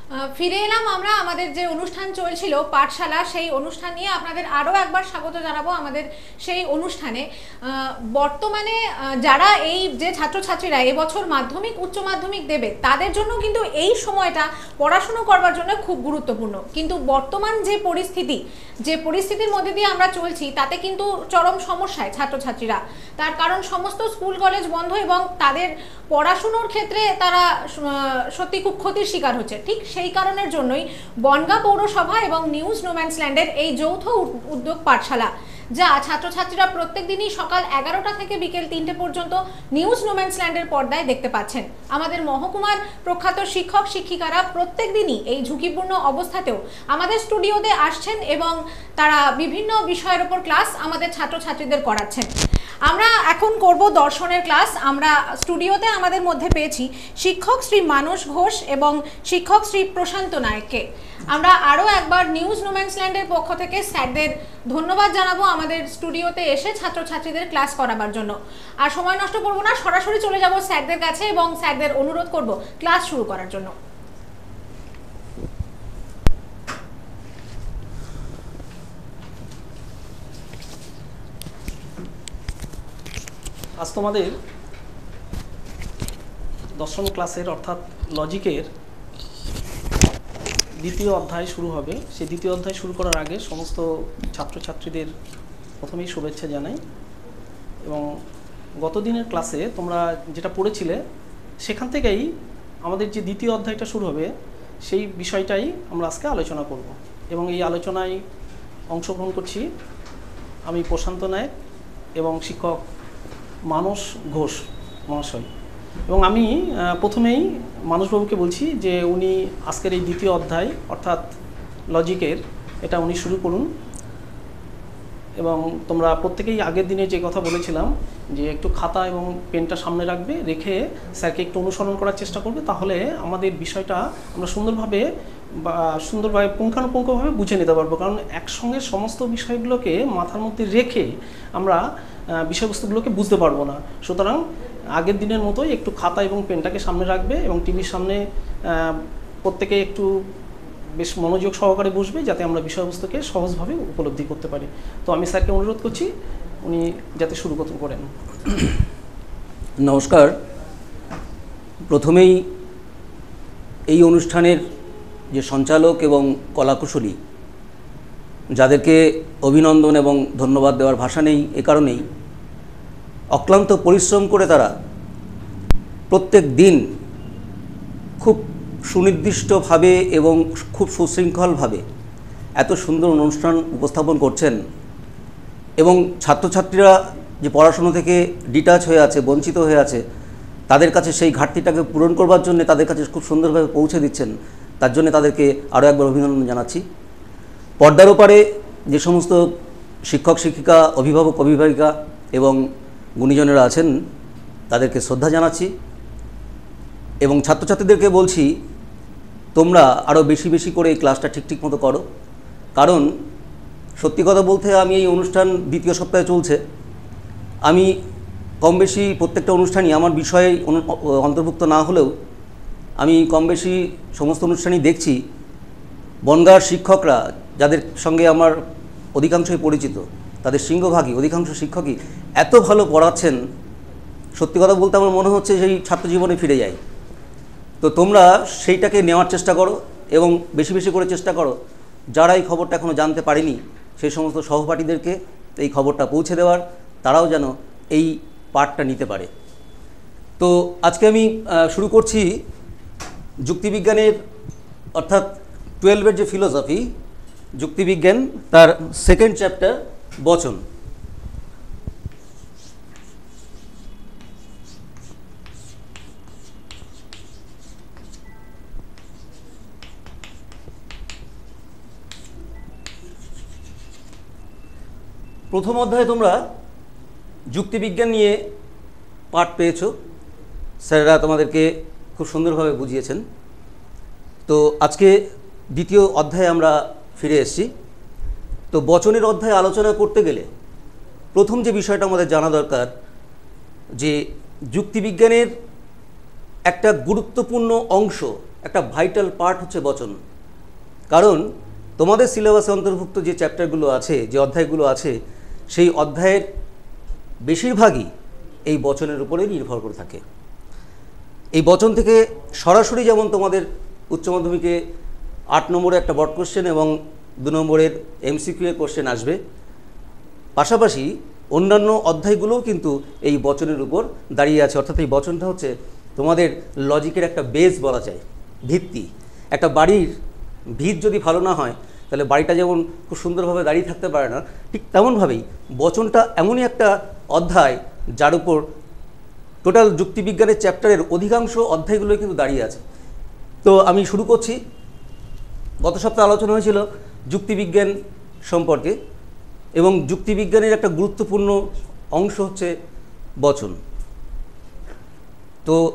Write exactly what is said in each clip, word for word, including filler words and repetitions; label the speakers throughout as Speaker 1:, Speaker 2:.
Speaker 1: ফিরে এলাম আমরা আমাদের যে অনুষ্ঠান চলছিল পাঠশালা, সেই অনুষ্ঠান নিয়ে আপনাদের আরও একবার স্বাগত জানাবো আমাদের সেই অনুষ্ঠানে। বর্তমানে যারা এই যে ছাত্রছাত্রীরা এবছর মাধ্যমিক উচ্চ মাধ্যমিক দেবে তাদের জন্য কিন্তু এই সময়টা পড়াশুনো করবার জন্য খুব গুরুত্বপূর্ণ, কিন্তু বর্তমান যে পরিস্থিতি যে পরিস্থিতির মধ্যে দিয়ে আমরা চলছি তাতে কিন্তু চরম সমস্যায় ছাত্রছাত্রীরা। তার কারণ সমস্ত স্কুল কলেজ বন্ধ এবং তাদের পড়াশুনোর ক্ষেত্রে তারা সত্যি খুব ক্ষতির শিকার হচ্ছে। ঠিক সেই কারণের জন্যই বনগাঁ পৌরসভা এবং নিউজ নোম্যান্সল্যান্ডের এই যৌথ উদ্যোগ পাঠশালা, যা ছাত্রছাত্রীরা প্রত্যেক দিনই সকাল এগারোটা থেকে বিকেল তিনটে পর্যন্ত নিউজ নোম্যান্সল্যান্ডের পর্দায় দেখতে পাচ্ছেন। আমাদের মহকুমার প্রখ্যাত শিক্ষক শিক্ষিকারা প্রত্যেক দিনই এই ঝুঁকিপূর্ণ অবস্থাতেও আমাদের স্টুডিওতে আসছেন এবং তারা বিভিন্ন বিষয়ের উপর ক্লাস আমাদের ছাত্রছাত্রীদের করাচ্ছেন। আমরা এখন করব দর্শনের ক্লাস। আমরা স্টুডিওতে আমাদের মধ্যে পেয়েছি শিক্ষক শ্রী মানস ঘোষ এবং শিক্ষক শ্রী প্রশান্ত নায়ককে। আমরা আরও একবার নিউজ নোম্যান্সল্যান্ডের পক্ষ থেকে স্যারদের ধন্যবাদ জানাবো আমাদের স্টুডিওতে এসে ছাত্রছাত্রীদের ক্লাস করাবার জন্য। আর সময় নষ্ট করব না, সরাসরি চলে যাব স্যারদের কাছে এবং স্যারদের অনুরোধ করব ক্লাস শুরু করার জন্য।
Speaker 2: আজ তোমাদের দশম ক্লাসের অর্থাৎ লজিকের দ্বিতীয় অধ্যায় শুরু হবে। সেই দ্বিতীয় অধ্যায় শুরু করার আগে সমস্ত ছাত্রছাত্রীদের প্রথমেই শুভেচ্ছা জানাই। এবং গত দিনের ক্লাসে তোমরা যেটা পড়েছিলে সেখান থেকেই আমাদের যে দ্বিতীয় অধ্যায়টা শুরু হবে সেই বিষয়টাই আমরা আজকে আলোচনা করব। এবং এই আলোচনায় অংশগ্রহণ করছি আমি প্রশান্ত নায়ক এবং শিক্ষক মানস ঘোষ মহাশয়। এবং আমি প্রথমেই মানসবাবুকে বলছি যে উনি আজকের এই দ্বিতীয় অধ্যায় অর্থাৎ লজিকের এটা উনি শুরু করুন। এবং তোমরা প্রত্যেকেই আগের দিনে যে কথা বলেছিলাম যে একটু খাতা এবং পেনটা সামনে রাখবে, রেখে স্যারকে একটু অনুসরণ করার চেষ্টা করবে, তাহলে আমাদের বিষয়টা আমরা সুন্দরভাবে বা সুন্দরভাবে পুঙ্খানুপুঙ্খভাবে বুঝে নিতে পারবো। কারণ একসঙ্গে সমস্ত বিষয়গুলোকে মাথার মধ্যে রেখে আমরা বিষয়বস্তুগুলোকে বুঝতে পারবো না। সুতরাং আগের দিনের মতোই একটু খাতা এবং পেনটাকে সামনে রাখবে এবং টিভির সামনে প্রত্যেকে একটু বেশ মনোযোগ সহকারে বসবে যাতে আমরা বিষয়বস্তুকে সহজভাবে উপলব্ধি করতে পারি। তো আমি স্যারকে অনুরোধ করছি উনি যাতে শুরু করতে করেন।
Speaker 3: নমস্কার। প্রথমেই এই অনুষ্ঠানের যে সঞ্চালক এবং কলাকুশলী যাদেরকে অভিনন্দন এবং ধন্যবাদ দেওয়ার ভাষা নেই, এ কারণেই অক্লান্ত পরিশ্রম করে তারা প্রত্যেক দিন খুব সুনির্দিষ্টভাবে এবং খুব সুশৃঙ্খলভাবে এত সুন্দর অনুষ্ঠান উপস্থাপন করছেন। এবং ছাত্রছাত্রীরা যে পড়াশুনো থেকে ডিটাচ হয়ে আছে, বঞ্চিত হয়ে আছে, তাদের কাছে সেই ঘাটতিটাকে পূরণ করবার জন্য তাদের কাছে খুব সুন্দরভাবে পৌঁছে দিচ্ছেন। তার জন্য তাদেরকে আরও একবার অভিনন্দন জানাচ্ছি। পর্দার ওপারে যে সমস্ত শিক্ষক শিক্ষিকা, অভিভাবক অভিভাবিকা এবং গুণীজনেরা আছেন তাদেরকে শ্রদ্ধা জানাচ্ছি। এবং ছাত্রছাত্রীদেরকে বলছি তোমরা আরও বেশি বেশি করে এই ক্লাসটা ঠিক ঠিক মতো করো। কারণ সত্যি কথা বলতে আমি এই অনুষ্ঠান দ্বিতীয় সপ্তাহে চলছে, আমি কম বেশি প্রত্যেকটা অনুষ্ঠানই আমার বিষয়ে অন্তর্ভুক্ত না হলেও আমি কম বেশি সমস্ত অনুষ্ঠানই দেখছি। বনগাঁর শিক্ষকরা যাদের সঙ্গে আমার অধিকাংশই পরিচিত, তাদের সিংহভাগই অধিকাংশ শিক্ষকই এত ভালো পড়াচ্ছেন, সত্যি কথা বলতে আমার মনে হচ্ছে সেই ছাত্রজীবনে ফিরে যাই। তো তোমরা সেইটাকে নেওয়ার চেষ্টা করো এবং বেশি বেশি করে চেষ্টা করো যারা এই খবরটা এখনও জানতে পারেনি সেই সমস্ত সহপাঠীদেরকে এই খবরটা পৌঁছে দেওয়ার, তারাও যেন এই পাঠটা নিতে পারে। তো আজকে আমি শুরু করছি যুক্তিবিজ্ঞানের অর্থাৎ টুয়েলভের যে ফিলোসফি যুক্তিবিজ্ঞান তার সেকেন্ড চ্যাপ্টার বচন। প্রথম অধ্যায়ে তোমরা যুক্তিবিজ্ঞান নিয়ে পাঠ পেয়েছো, স্যারেরা তোমাদেরকে খুব সুন্দরভাবে বুঝিয়েছেন। তো আজকে দ্বিতীয় অধ্যায়ে আমরা ফিরে এসেছি। তো বচনের অধ্যায়ে আলোচনা করতে গেলে প্রথম যে বিষয়টা আমাদের জানা দরকার যে যুক্তিবিজ্ঞানের একটা গুরুত্বপূর্ণ অংশ, একটা ভাইটাল পার্ট হচ্ছে বচন। কারণ তোমাদের সিলেবাসে অন্তর্ভুক্ত যে চ্যাপ্টারগুলো আছে, যে অধ্যায়গুলো আছে, সেই অধ্যায়ের বেশিরভাগই এই বচনের উপরে নির্ভর করে থাকে। এই বচন থেকে সরাসরি যেমন তোমাদের উচ্চ মাধ্যমিকে আট নম্বরে একটা বট কোশ্চেন এবং দু নম্বরের এমসিকিউ এর কোশ্চেন আসবে, পাশাপাশি অন্যান্য অধ্যায়গুলোও কিন্তু এই বচনের উপর দাঁড়িয়ে আছে। অর্থাৎ এই বচনটা হচ্ছে তোমাদের লজিকের একটা বেস বলা যায়, ভিত্তি। একটা বাড়ির ভিত যদি ভালো না হয় তাহলে বাড়িটা যেমন খুব সুন্দরভাবে দাঁড়িয়ে থাকতে পারে না, ঠিক তেমনভাবেই বচনটা এমনই একটা অধ্যায় যার উপর টোটাল যুক্তিবিজ্ঞানের চ্যাপ্টারের অধিকাংশ অধ্যায়গুলো কিন্তু দাঁড়িয়ে আছে। তো আমি শুরু করছি। গত সপ্তাহে আলোচনা হয়েছিল যুক্তিবিজ্ঞান সম্পর্কে, এবং যুক্তিবিজ্ঞানের একটা গুরুত্বপূর্ণ অংশ হচ্ছে বচন। তো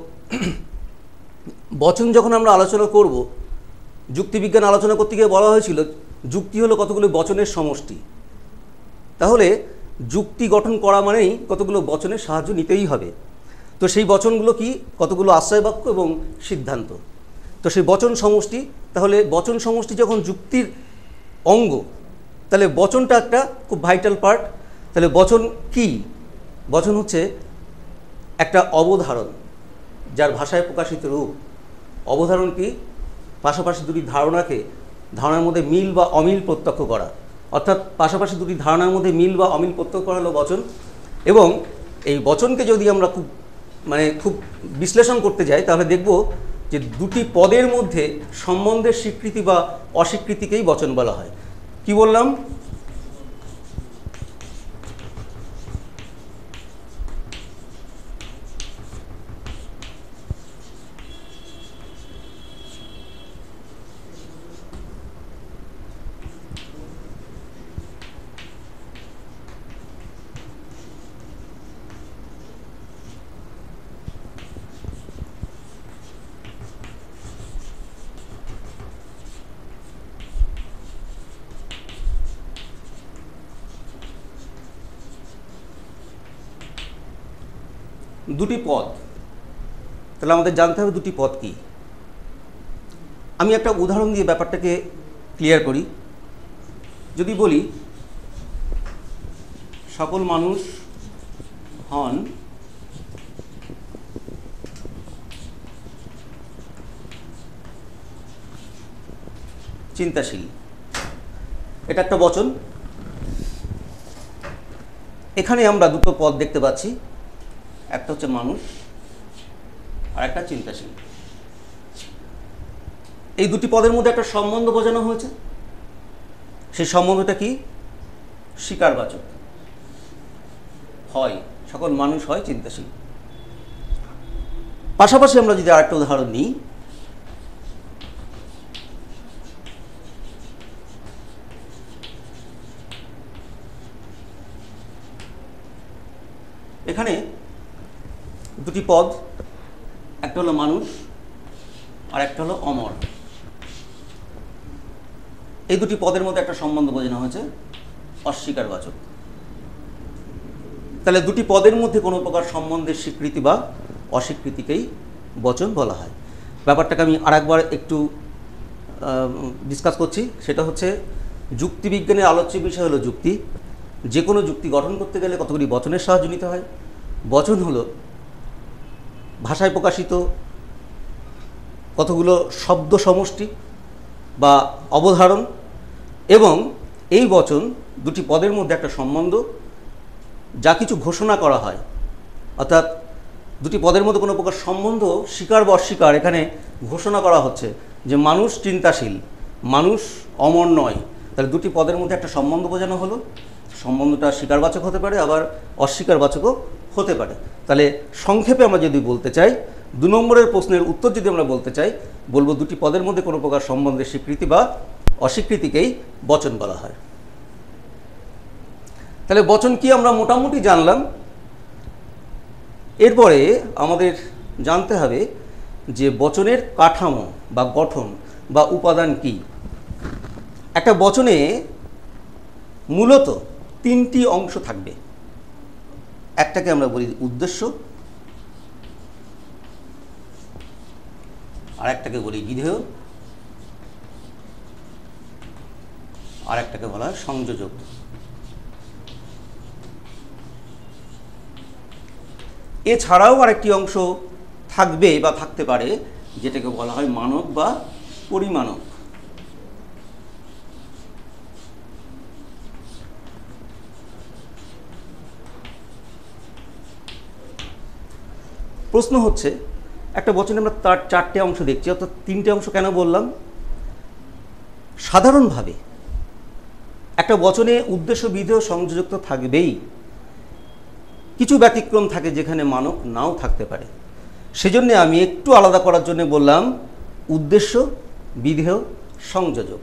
Speaker 3: বচন যখন আমরা আলোচনা করব, যুক্তিবিজ্ঞান আলোচনা করতে গিয়ে বলা হয়েছিল যুক্তি হলো কতগুলো বচনের সমষ্টি। তাহলে যুক্তি গঠন করা মানেই কতগুলো বচনের সাহায্য নিতেই হবে। তো সেই বচনগুলো কি? কতগুলো আশ্রয় বাক্য এবং সিদ্ধান্ত। তো সেই বচন সমষ্টি, তাহলে বচন সমষ্টি যখন যুক্তির অঙ্গ, তাহলে বচনটা একটা খুব ভাইটাল পার্ট। তাহলে বচন কি? বচন হচ্ছে একটা অবধারণ, যার ভাষায় প্রকাশিত রূপ। অবধারণ কি? পাশাপাশি দুটি ধারণাকে ধারণার মধ্যে মিল বা অমিল প্রত্যক্ষ করা। অর্থাৎ পাশাপাশি দুটি ধারণার মধ্যে মিল বা অমিল প্রত্যক্ষ করা হলো বচন। এবং এই বচনকে যদি আমরা খুব মানে খুব বিশ্লেষণ করতে যাই তাহলে দেখব যে দুটি পদের মধ্যে সম্বন্ধের স্বীকৃতি বা অস্বীকৃতিকেই বচন বলা হয়। কি বললাম? দুটি পদ। তাহলে আমাদের জানতে হবে দুটি পদ কি। আমি একটা উদাহরণ দিয়ে ব্যাপারটাকে ক্লিয়ার করি। যদি বলি সকল মানুষ হন চিন্তাশীল, এটা একটা বচন। এখানে আমরা দুটো পদ দেখতে পাচ্ছি, একটা হচ্ছে মানুষ আর একটা চিন্তাশীল। এই দুটি পদের মধ্যে একটা সম্বন্ধ বোঝানো হয়েছে। সেই সম্বন্ধটা কি? স্বীকারবাচক। হয়, সকল মানুষ হয় চিন্তাশীল। পাশাপাশি আমরা যদি আরেকটা উদাহরণ নিই, এখানে দুটি পদ, একটা হলো মানুষ আর একটা হলো অমর। এই দুটি পদের মধ্যে একটা সম্বন্ধ বোঝানো হয়েছে অস্বীকারবাচক। তাহলে দুটি পদের মধ্যে কোনো প্রকার সম্বন্ধের স্বীকৃতি বা অস্বীকৃতিকেই বচন বলা হয়। ব্যাপারটাকে আমি আরেকবার একটু ডিসকাস করছি। সেটা হচ্ছে যুক্তিবিজ্ঞানের আলোচ্য বিষয় হলো যুক্তি। যে কোনো যুক্তি গঠন করতে গেলে কতগুলি বচনের সাহায্য নিতে হয়। বচন হলো ভাষায় প্রকাশিত কতগুলো শব্দ সমষ্টি বা অবধারণ, এবং এই বচন দুটি পদের মধ্যে একটা সম্বন্ধ, যা কিছু ঘোষণা করা হয়। অর্থাৎ দুটি পদের মধ্যে কোনো প্রকার সম্বন্ধ স্বীকার বা অস্বীকার এখানে ঘোষণা করা হচ্ছে যে মানুষ চিন্তাশীল, মানুষ অমর নয়। তাহলে দুটি পদের মধ্যে একটা সম্বন্ধ বোঝানো হলো। সম্বন্ধটা স্বীকারবাচক হতে পারে, আবার অস্বীকারবাচকও হতে পারে। তাহলে সংক্ষেপে আমরা যদি বলতে চাই, দু নম্বরের প্রশ্নের উত্তর যদি আমরা বলতে চাই, বলবো দুটি পদের মধ্যে কোনো প্রকার সম্বন্ধের স্বীকৃতি বা অস্বীকৃতিকেই বচন বলা হয়। তাহলে বচন কি আমরা মোটামুটি জানলাম। এরপরে আমাদের জানতে হবে যে বচনের কাঠামো বা গঠন বা উপাদান কি। একটা বচনে মূলত তিনটি অংশ থাকবে। একটাকে আমরা বলি উদ্দেশ্য, আর একটাকে বলি বিধেয়, আর একটাকে বলা হয় সংযোজক। এছাড়াও আরেকটি অংশ থাকবে বা থাকতে পারে যেটাকে বলা হয় মানক বা পরিমাণক। প্রশ্ন হচ্ছে একটা বচনে আমরা তার চারটে অংশ দেখছি, অর্থাৎ তিনটে অংশ কেন বললাম? সাধারণভাবে একটা বচনে উদ্দেশ্য বিধেয় সংযোজক তো থাকবেই, কিছু ব্যতিক্রম থাকে যেখানে মানক নাও থাকতে পারে। সেজন্য আমি একটু আলাদা করার জন্য বললাম উদ্দেশ্য বিধেয় সংযোজক।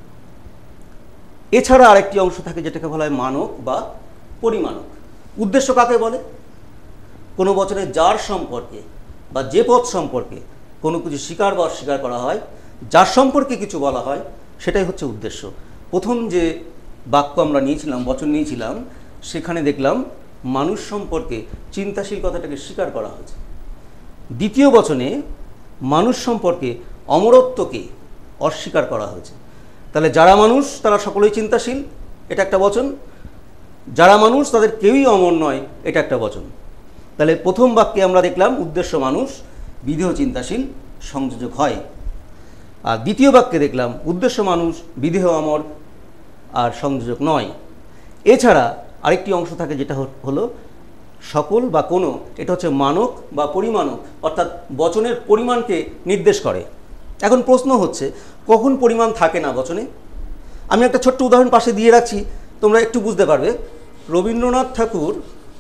Speaker 3: এছাড়া আরেকটি অংশ থাকে যেটাকে বলা হয় মানক বা পরিমাণক। উদ্দেশ্য কাকে বলে? কোনো বচনে যার সম্পর্কে বা যে পদ সম্পর্কে কোনো কিছু স্বীকার বা অস্বীকার করা হয়, যার সম্পর্কে কিছু বলা হয়, সেটাই হচ্ছে উদ্দেশ্য। প্রথম যে বাক্য আমরা নিয়েছিলাম, বচন নিয়েছিলাম, সেখানে দেখলাম মানুষ সম্পর্কে চিন্তাশীল কথাটাকে স্বীকার করা হয়েছে। দ্বিতীয় বচনে মানুষ সম্পর্কে অমরত্বকে অস্বীকার করা হয়েছে। তাহলে যারা মানুষ তারা সকলেই চিন্তাশীল, এটা একটা বচন। যারা মানুষ তাদের কেউই অমর নয়, এটা একটা বচন। তাহলে প্রথম বাক্যে আমরা দেখলাম উদ্দেশ্য মানুষ, বিধেয় চিন্তাশীল, সংযোজক হয়। আর দ্বিতীয় বাক্যে দেখলাম উদ্দেশ্য মানুষ, বিধেয় অমর, আর সংযোজক নয়। এছাড়া আরেকটি অংশ থাকে যেটা হলো সকল বা কোনো, এটা হচ্ছে মানক বা পরিমাণক, অর্থাৎ বচনের পরিমাণকে নির্দেশ করে। এখন প্রশ্ন হচ্ছে কখন পরিমাণ থাকে না বচনে? আমি একটা ছোট্ট উদাহরণ পাশে দিয়ে রাখছি, তোমরা একটু বুঝতে পারবে। রবীন্দ্রনাথ ঠাকুর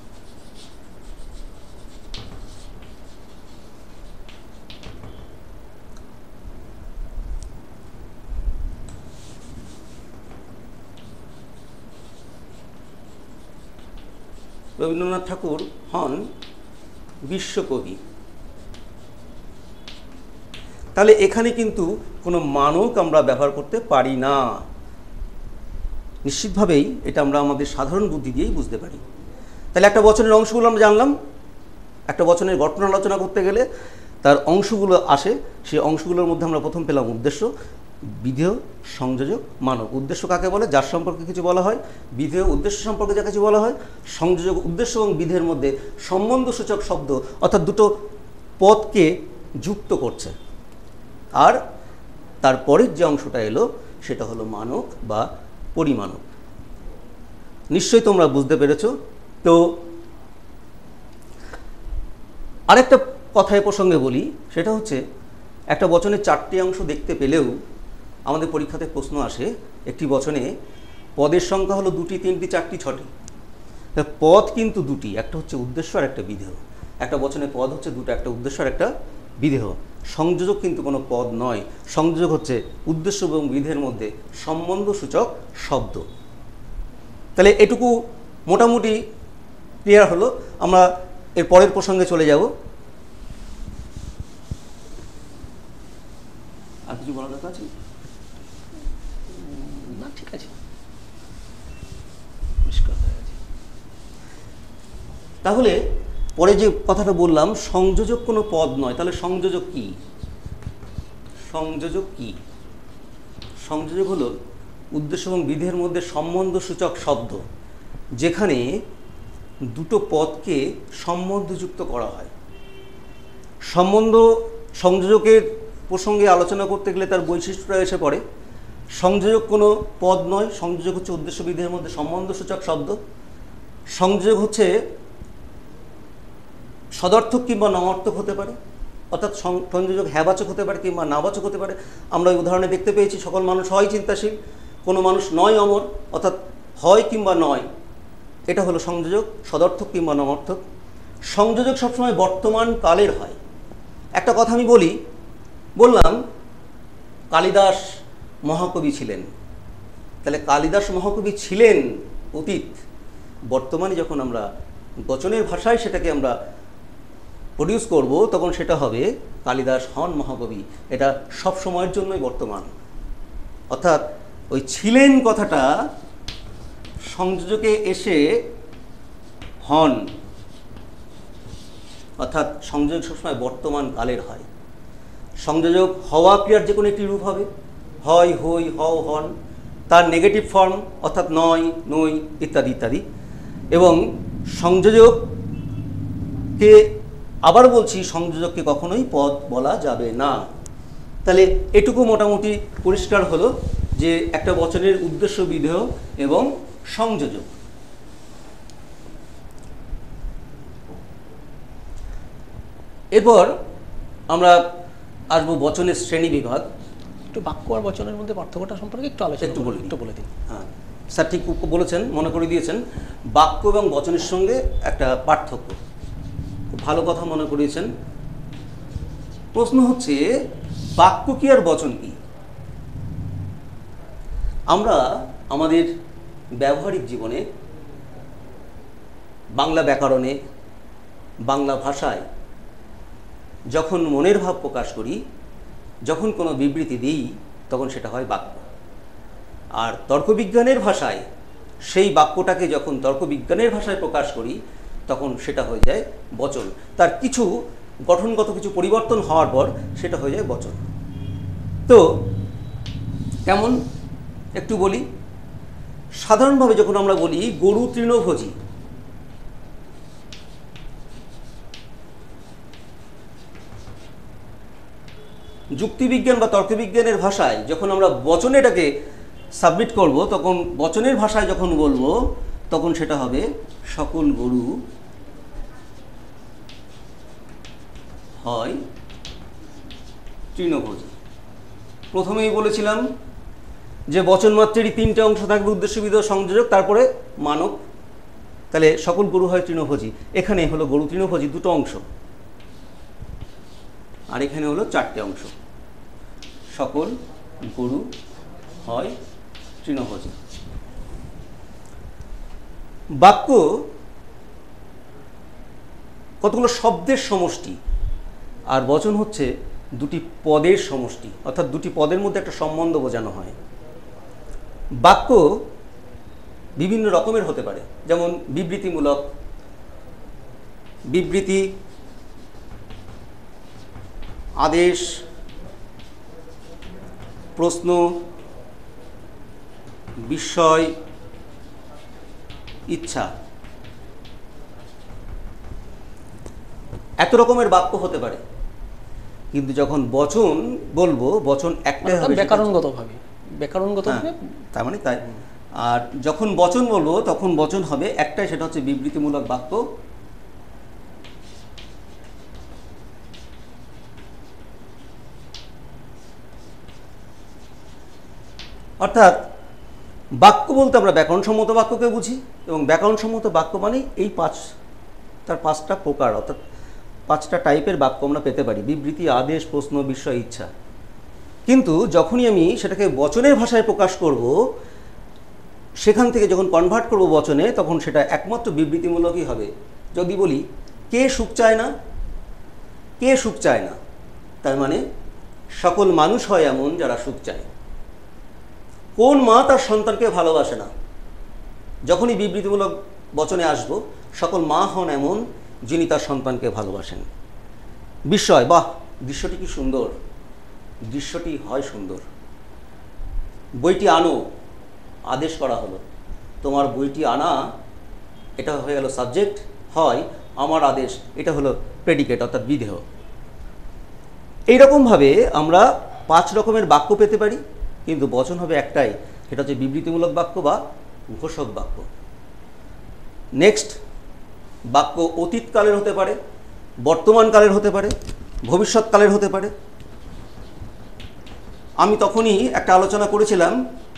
Speaker 3: রবীন্দ্রনাথ ঠাকুর হন বিশ্বকবি। তাহলে এখানে কিন্তু কোনো মানক আমরা ব্যবহার করতে পারি না। নিশ্চিতভাবেই এটা আমরা আমাদের সাধারণ বুদ্ধি দিয়েই বুঝতে পারি। তাহলে একটা বচনের অংশগুলো আমরা জানলাম। একটা বচনের গঠন আলোচনা করতে গেলে তার অংশগুলো আসে, সেই অংশগুলোর মধ্যে আমরা প্রথম পেলাম উদ্দেশ্য, বিধেয়, সংযোজক, মানক। উদ্দেশ্য কাকে বলে? যার সম্পর্কে কিছু বলা হয়। বিধেয় উদ্দেশ্য সম্পর্কে যা কিছু বলা হয়। সংযোজক উদ্দেশ্য এবং বিধেয়ের মধ্যে সম্বন্ধসূচক শব্দ, অর্থাৎ দুটো পদকে যুক্ত করছে। আর তারপরের যে অংশটা এলো সেটা হলো মানক বা পরিমাণক। নিশ্চয়ই তোমরা বুঝতে পেরেছ। তো আরেকটা কথা এ প্রসঙ্গে বলি, সেটা হচ্ছে একটা বচনে চারটি অংশ দেখতে পেলেও আমাদের পরীক্ষাতে প্রশ্ন আসে একটি বচনে পদের সংখ্যা হলো দুটি, তিনটি, চারটি, ছটি। পদ কিন্তু দুটি, একটা হচ্ছে উদ্দেশ্য আর একটা বিধেয়। একটা বচনে পদ হচ্ছে দুটো, একটা উদ্দেশ্য আর একটা বিধেয়। সংযোজক কিন্তু কোনো পদ নয়, সংযোজক হচ্ছে উদ্দেশ্য এবং বিধেয়ের মধ্যে সম্বন্ধসূচক শব্দ। তাহলে এটুকু মোটামুটি ক্লিয়ার হলো। আমরা এর পরের প্রসঙ্গে চলে যাব। আর কিছু বলার কথা আছে?
Speaker 2: না, ঠিক আছে, পরিষ্কার হয়ে গেছে।
Speaker 3: তাহলে পরে যে কথাটা বললাম, সংযোজক কোনো পদ নয়। তাহলে সংযোজক কি? সংযোজক কি? সংযোজক হলো উদ্দেশ্য এবং বিধেয়ের মধ্যে সম্বন্ধসূচক শব্দ, যেখানে দুটো পদকে সম্বন্ধযুক্ত করা হয়। সম্বন্ধ সংযোজকের প্রসঙ্গে আলোচনা করতে গেলে তার বৈশিষ্ট্যটা এসে পড়ে। সংযোজক কোনো পদ নয়, সংযোজক হচ্ছে উদ্দেশ্য বিধেয়ের মধ্যে সম্বন্ধসূচক শব্দ। সংযোজক হচ্ছে সদর্থক কিংবা নমর্থক হতে পারে, অর্থাৎ সংযোজক হ্যাবাচক হতে পারে কিংবা নাবাচক হতে পারে। আমরা ওই উদাহরণে দেখতে পেয়েছি সকল মানুষ হয় চিন্তাশীল, কোনো মানুষ নয় অমর, অর্থাৎ হয় কিংবা নয়, এটা হলো সংযোজক, সদর্থক কিংবা নমর্থক। সংযোজক সবসময় বর্তমান কালের হয়। একটা কথা আমি বলি, বললাম কালিদাস মহাকবি ছিলেন। তাহলে কালিদাস মহাকবি ছিলেন অতীত। বর্তমানে যখন আমরা বচনের ভাষায় সেটাকে আমরা প্রডিউস করব, তখন সেটা হবে কালিদাস হন মহাকবি। এটা সব সময়ের জন্যই বর্তমান। অর্থাৎ ওই ছিলেন কথাটা সংযোজকে এসে হন, অর্থাৎ সংযোজক সবসময় বর্তমান কালের হয়। সংযোজক হওয়া ক্রিয়ার যে কোনো একটি রূপ হবে, হয়, হই, হও, হন, তার নেগেটিভ ফর্ম অর্থাৎ নয়, নই ইত্যাদি ইত্যাদি। এবং সংযোজককে আবার বলছি, সংযোজককে কখনোই পদ বলা যাবে না। তাহলে এটুকু মোটামুটি পরিষ্কার হলো যে একটা বচনের উদ্দেশ্য, বিধেয় এবং সংযোজক। এরপর আমরা আসবো বচনের শ্রেণী বিভাগ।
Speaker 2: একটু বাক্য আর বচনের মধ্যে পার্থক্যটা সম্পর্কে একটু আলোচনা
Speaker 3: একটু বলে দিন।
Speaker 2: একটু বলে দিন।
Speaker 3: হ্যাঁ, স্যার ঠিক বলেছেন, মনে করে দিয়েছেন। বাক্য এবং বচনের সঙ্গে একটা পার্থক্য, খুব ভালো কথা মনে করিয়েছেন। প্রশ্ন হচ্ছে বাক্য কি আর বচন কি? আমরা আমাদের ব্যবহারিক জীবনে, বাংলা ব্যাকরণে, বাংলা ভাষায় যখন মনের ভাব প্রকাশ করি, যখন কোনো বিবৃতি দিই, তখন সেটা হয় বাক্য। আর তর্কবিজ্ঞানের ভাষায় সেই বাক্যটাকে যখন তর্কবিজ্ঞানের ভাষায় প্রকাশ করি, তখন সেটা হয়ে যায় বচন। তার কিছু গঠনগত কিছু পরিবর্তন হওয়ার পর সেটা হয়ে যায় বচন। তো কেমন একটু বলি। সাধারণভাবে যখন আমরা বলি গরু তৃণভোজী, যুক্তিবিজ্ঞান বা তর্কবিজ্ঞানের ভাষায় যখন আমরা বচনে এটাকে সাবমিট করব, তখন বচনের ভাষায় যখন বলবো, তখন সেটা হবে সকল গরু হয় তৃণভোজী। প্রথমেই বলেছিলাম যে বচন মাত্রেরই তিনটে অংশ থাকবে, উদ্দেশ্য, বিধেয়, সংযোজক, তারপরে মানব। তাহলে সকল গরু হয় তৃণভোজী। এখানে হলো গরু তৃণভোজী দুটো অংশ, আর এখানে হলো চারটে অংশ। সকল গরু হয় তৃণভোজী। বাক্য কতগুলো শব্দের সমষ্টি, আর বচন হচ্ছে দুটি পদের সমষ্টি, অর্থাৎ দুটি পদের মধ্যে একটা সম্বন্ধ বোঝানো হয়। বাক্য বিভিন্ন রকমের হতে পারে, যেমন বিবৃতিমূলক, বিবৃতি, আদেশ, প্রশ্ন, বিস্ময়, ইচ্ছা, এত রকমের বাক্য হতে পারে। কিন্তু যখন বচন বলবো, বচন একটাই হবে
Speaker 2: ব্যাকরণগতভাবে ব্যাকরণগতভাবে
Speaker 3: তার মানে তাই। আর যখন বচন বলবো, তখন বচন হবে একটাই, সেটা হচ্ছে বিবৃতিমূলক বাক্য। অর্থাৎ বাক্য বলতে আমরা ব্যাকরণসম্মত বাক্যকে বুঝি, এবং ব্যাকরণসম্মত বাক্য মানে এই পাঁচ, তার পাঁচটা প্রকার, অর্থাৎ পাঁচটা টাইপের বাক্য আমরা পেতে পারি: বিবৃতি, আদেশ, প্রশ্ন, বিস্ময়, ইচ্ছা। কিন্তু যখনই আমি সেটাকে বচনের ভাষায় প্রকাশ করব, সেখান থেকে যখন কনভার্ট করব বচনে, তখন সেটা একমাত্র বিবৃতিমূলকই হবে। যদি বলি কে সুখ চায় না, কে সুখ চায় না, তার মানে সকল মানুষ হয় এমন যারা সুখ চায়। কোন মা তার সন্তানকে ভালোবাসে না? যখনই বিবৃতিমূলক বচনে আসব, সকল মা হন এমন যিনি তার সন্তানকে ভালোবাসেন। বিস্ময়, বাহ দৃশ্যটি কি সুন্দর, দৃশ্যটি হয় সুন্দর। বইটি আনো, আদেশ করা হলো, তোমার বইটি আনা, এটা হয়ে গেল সাবজেক্ট। হয় আমার আদেশ, এটা হলো প্রেডিকেট অর্থাৎ বিধেয়। এইরকমভাবে আমরা পাঁচ রকমের বাক্য পেতে পারি, কিন্তু বচন হবে একটাই, সেটা হচ্ছে বিবৃতিমূলক বাক্য বা ঘোষক বাক্য। নেক্সট, বাক্য অতীতকালের হতে পারে, বর্তমানকালের হতে পারে, ভবিষ্যৎকালের হতে পারে। আমি তখনই একটা আলোচনা করেছিলাম,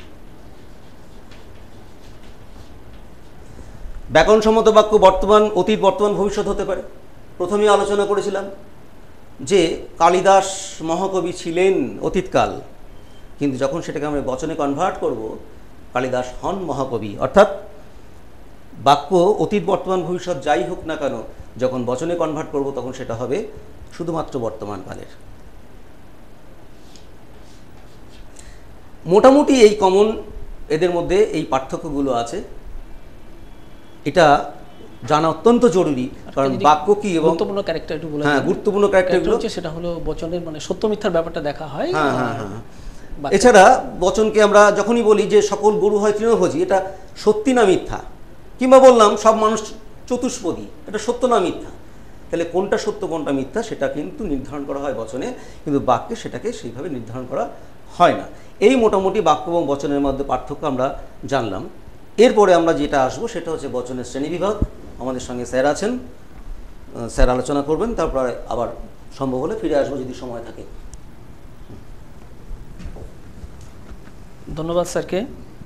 Speaker 3: ব্যাকরণসম্মত বাক্য বর্তমান, অতীত, বর্তমান, ভবিষ্যৎ হতে পারে। প্রথমেই আলোচনা করেছিলাম যে কালিদাস মহাকবি ছিলেন অতীতকাল, কিন্তু যখন সেটাকে আমরা বচনে কনভার্ট করব, কালিদাস হন মহাকবি। অর্থাৎ বাক্য অতীত, বর্তমান, ভবিষ্যৎ যাই হোক না কেন, যখন বচনে কনভার্ট করব, তখন সেটা হবে শুধুমাত্র বর্তমানকালের। মোটামুটি এই কমন এদের মধ্যে এই পার্থক্যগুলো আছে। এটা জানা অত্যন্ত জরুরি, কারণ বাক্য কি এবং
Speaker 2: গুরুত্বপূর্ণ ক্যারেক্টার একটু বলে
Speaker 3: হ্যাঁ
Speaker 2: দিন।
Speaker 3: গুরুত্বপূর্ণ ক্যারেক্টারগুলো
Speaker 2: হচ্ছে সেটা হলো বচনের মানে সত্য মিথ্যার ব্যাপারটা দেখা হয়।
Speaker 3: হ্যাঁ হ্যাঁ হ্যাঁ
Speaker 2: বাক্য।
Speaker 3: এছাড়া বচনকে আমরা যখনই বলি যে সকল গরু হয় তৃণভোজী, এটা সত্যি না মিথ্যা, কিংবা বললাম সব মানুষ চতুষ্পদী, এটা সত্য না মিথ্যা, তাহলে কোনটা সত্য কোনটা মিথ্যা সেটা কিন্তু নির্ধারণ করা হয় বচনে, কিন্তু বাক্যে সেটাকে সেইভাবে নির্ধারণ করা হয় না। এই মোটামুটি বাক্য এবং বচনের মধ্যে পার্থক্য আমরা জানলাম। এরপরে আমরা যেটা আসবো সেটা হচ্ছে বচনের শ্রেণীবিভাগ। আমাদের সঙ্গে স্যার আছেন, স্যার আলোচনা করবেন, তারপরে আবার সম্ভব হলে ফিরে আসবো যদি সময় থাকে।
Speaker 2: ধন্যবাদ স্যারকে,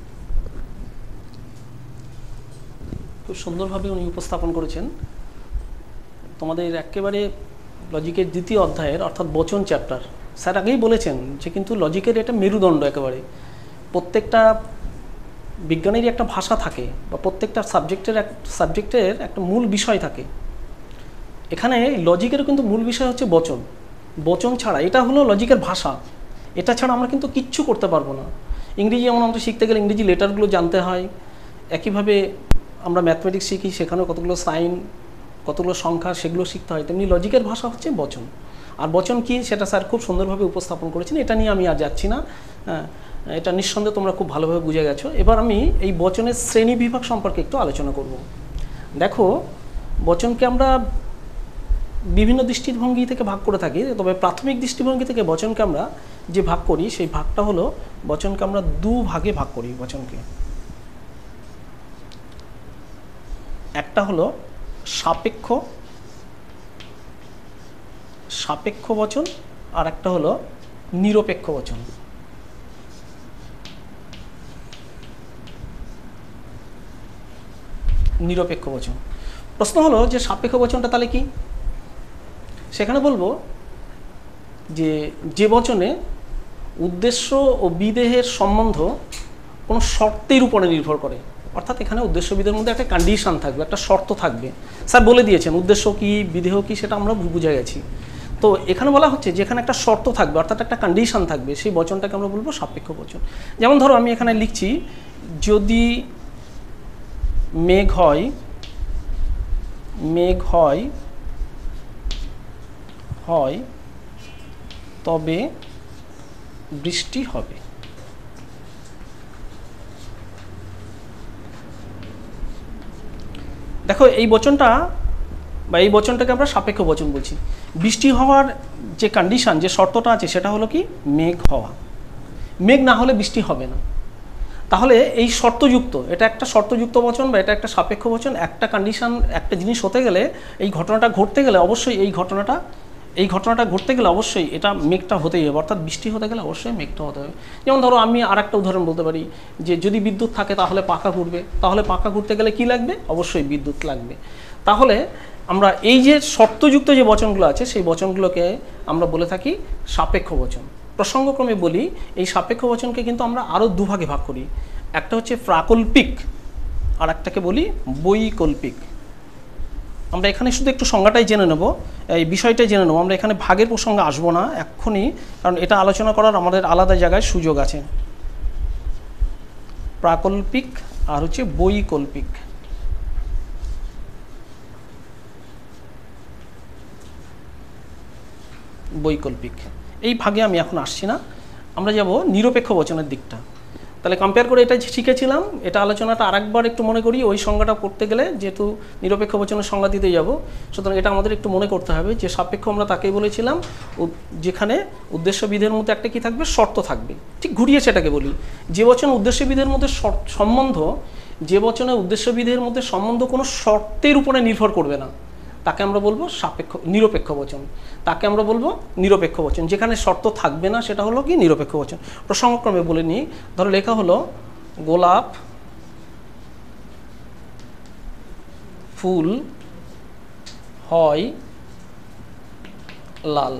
Speaker 2: খুব সুন্দরভাবে উনি উপস্থাপন করেছেন। তোমাদের একেবারে লজিকের দ্বিতীয় অধ্যায়ের অর্থাৎ বচন চ্যাপ্টার, স্যার আগেই বলেছেন যে কিন্তু লজিকের এটা মেরুদণ্ড, একেবারে প্রত্যেকটা বিজ্ঞানেরই একটা ভাষা থাকে বা প্রত্যেকটা সাবজেক্টের এক সাবজেক্টের একটা মূল বিষয় থাকে। এখানে লজিকেরও কিন্তু মূল বিষয় হচ্ছে বচন। বচন ছাড়া, এটা হলো লজিকের ভাষা, এটা ছাড়া আমরা কিন্তু কিচ্ছু করতে পারবো না। ইংরেজি যেমন আমরা শিখতে গেলে ইংরেজি লেটারগুলো জানতে হয়, একইভাবে আমরা ম্যাথমেটিক্স শিখি, সেখানেও কতগুলো সাইন, কতগুলো সংখ্যা, সেগুলো শিখতে হয়। তেমনি লজিকের ভাষা হচ্ছে বচন। আর বচন কি সেটা স্যার খুব সুন্দরভাবে উপস্থাপন করেছেন, এটা নিয়ে আমি আর যাচ্ছি না। হ্যাঁ, এটা নিঃসন্দেহে তোমরা খুব ভালোভাবে বুঝে গেছো। এবার আমি এই বচনের শ্রেণী বিভাগ সম্পর্কে একটু আলোচনা করব। দেখো, বচনকে আমরা বিভিন্ন দৃষ্টিভঙ্গি থেকে ভাগ করে থাকি, তবে প্রাথমিক দৃষ্টিভঙ্গি থেকে বচনকে আমরা যে ভাগ করি সেই ভাগটা হলো, বচনকে আমরা দু ভাগে ভাগ করি। বচনকে একটা হলো সাপেক্ষ সাপেক্ষ বচন, আর একটা হলো নিরপেক্ষ বচন। নিরপেক্ষ বচন, প্রশ্ন হলো যে সাপেক্ষ বচনটা তাহলে কি? সেখানে বলবো যে যে বচনে উদ্দেশ্য ও বিদেহের সম্বন্ধ কোনো শর্তের উপরে নির্ভর করে, অর্থাৎ এখানে উদ্দেশ্য বিদেহের মধ্যে একটা কন্ডিশন থাকবে, একটা শর্ত থাকবে। স্যার বলে দিয়েছেন উদ্দেশ্য কি বিদেহ কি সেটা আমরা বুঝে গেছি। তো এখানে বলা হচ্ছে যে এখানে একটা শর্ত থাকবে, অর্থাৎ একটা কন্ডিশন থাকবে, সেই বচনটাকে আমরা বলবো সাপেক্ষ বচন। যেমন ধরো আমি এখানে লিখছি, যদি মেঘ হয় মেঘ হয় হয় তবে বৃষ্টি হবে। দেখো এই বচনটা বা এই বচনটাকে আমরা সাপেক্ষ বচন বলছি। বৃষ্টি হওয়ার যে কন্ডিশন, যে শর্তটা আছে সেটা হলো কি? মেঘ হওয়া। মেঘ না হলে বৃষ্টি হবে না। তাহলে এই শর্তযুক্ত, এটা একটা শর্তযুক্ত বচন বা এটা একটা সাপেক্ষ বচন। একটা কন্ডিশন, একটা জিনিস হতে গেলে, এই ঘটনাটা ঘটতে গেলে অবশ্যই এই ঘটনাটা এই ঘটনাটা ঘটতে গেলে অবশ্যই এটা মেঘটা হতেই হবে, অর্থাৎ বৃষ্টি হতে গেলে অবশ্যই মেঘটা হতে হবে। যেমন ধরো আমি আর একটা উদাহরণ বলতে পারি যে যদি বিদ্যুৎ থাকে তাহলে পাখা ঘুরবে, তাহলে পাখা ঘুরতে গেলে কি লাগবে? অবশ্যই বিদ্যুৎ লাগবে। তাহলে আমরা এই যে শর্তযুক্ত যে বচনগুলো আছে সেই বচনগুলোকে আমরা বলে থাকি সাপেক্ষ বচন। প্রসঙ্গক্রমে বলি, এই সাপেক্ষ বচনকে কিন্তু আমরা আরও দুভাগে ভাগ করি। একটা হচ্ছে প্রাকল্পিক, আর একটাকে বলি বৈকল্পিক। আমরা এখানে শুধু একটু সংজ্ঞাটাই জেনে নেব, এই বিষয়টাই জেনে নেব। আমরা এখানে ভাগের প্রসঙ্গে আসবো না এক্ষুনি, কারণ এটা আলোচনা করার আমাদের আলাদা জায়গায় সুযোগ আছে। প্রাকল্পিক আর হচ্ছে বৈকল্পিক। বৈকল্পিক এই ভাগে আমি এখন আসছি না, আমরা যাব নিরপেক্ষ বচনের দিকটা। তাহলে কম্পেয়ার করে এটা শিখেছিলাম, এটা আলোচনাটা আরেকবার একটু মনে করি। ওই সংজ্ঞাটা করতে গেলে যেহেতু নিরপেক্ষ বচনের সংজ্ঞা দিতে যাব, সুতরাং এটা আমাদের একটু মনে করতে হবে যে সাপেক্ষ আমরা তাকেই বলেছিলাম যেখানে উদ্দেশ্য বিধের মধ্যে একটা কি থাকবে? শর্ত থাকবে। ঠিক ঘুরিয়ে সেটাকে বলি, যে বচন উদ্দেশ্য বিধের মধ্যে সম্বন্ধ, যে বচনে উদ্দেশ্য বিধের মধ্যে সম্বন্ধ কোনো শর্তের উপরে নির্ভর করবে না, তাকে আমরা বলবো সাপেক্ষ নিরপেক্ষ বচন। তাকে আমরা বলবো নিরপেক্ষ বচন। যেখানে শর্ত থাকবে না সেটা হলো কি? নিরপেক্ষ বচন। প্রসঙ্গক্রমে বলে নিই, ধরো লেখা হলো গোলাপ ফুল হয় লাল।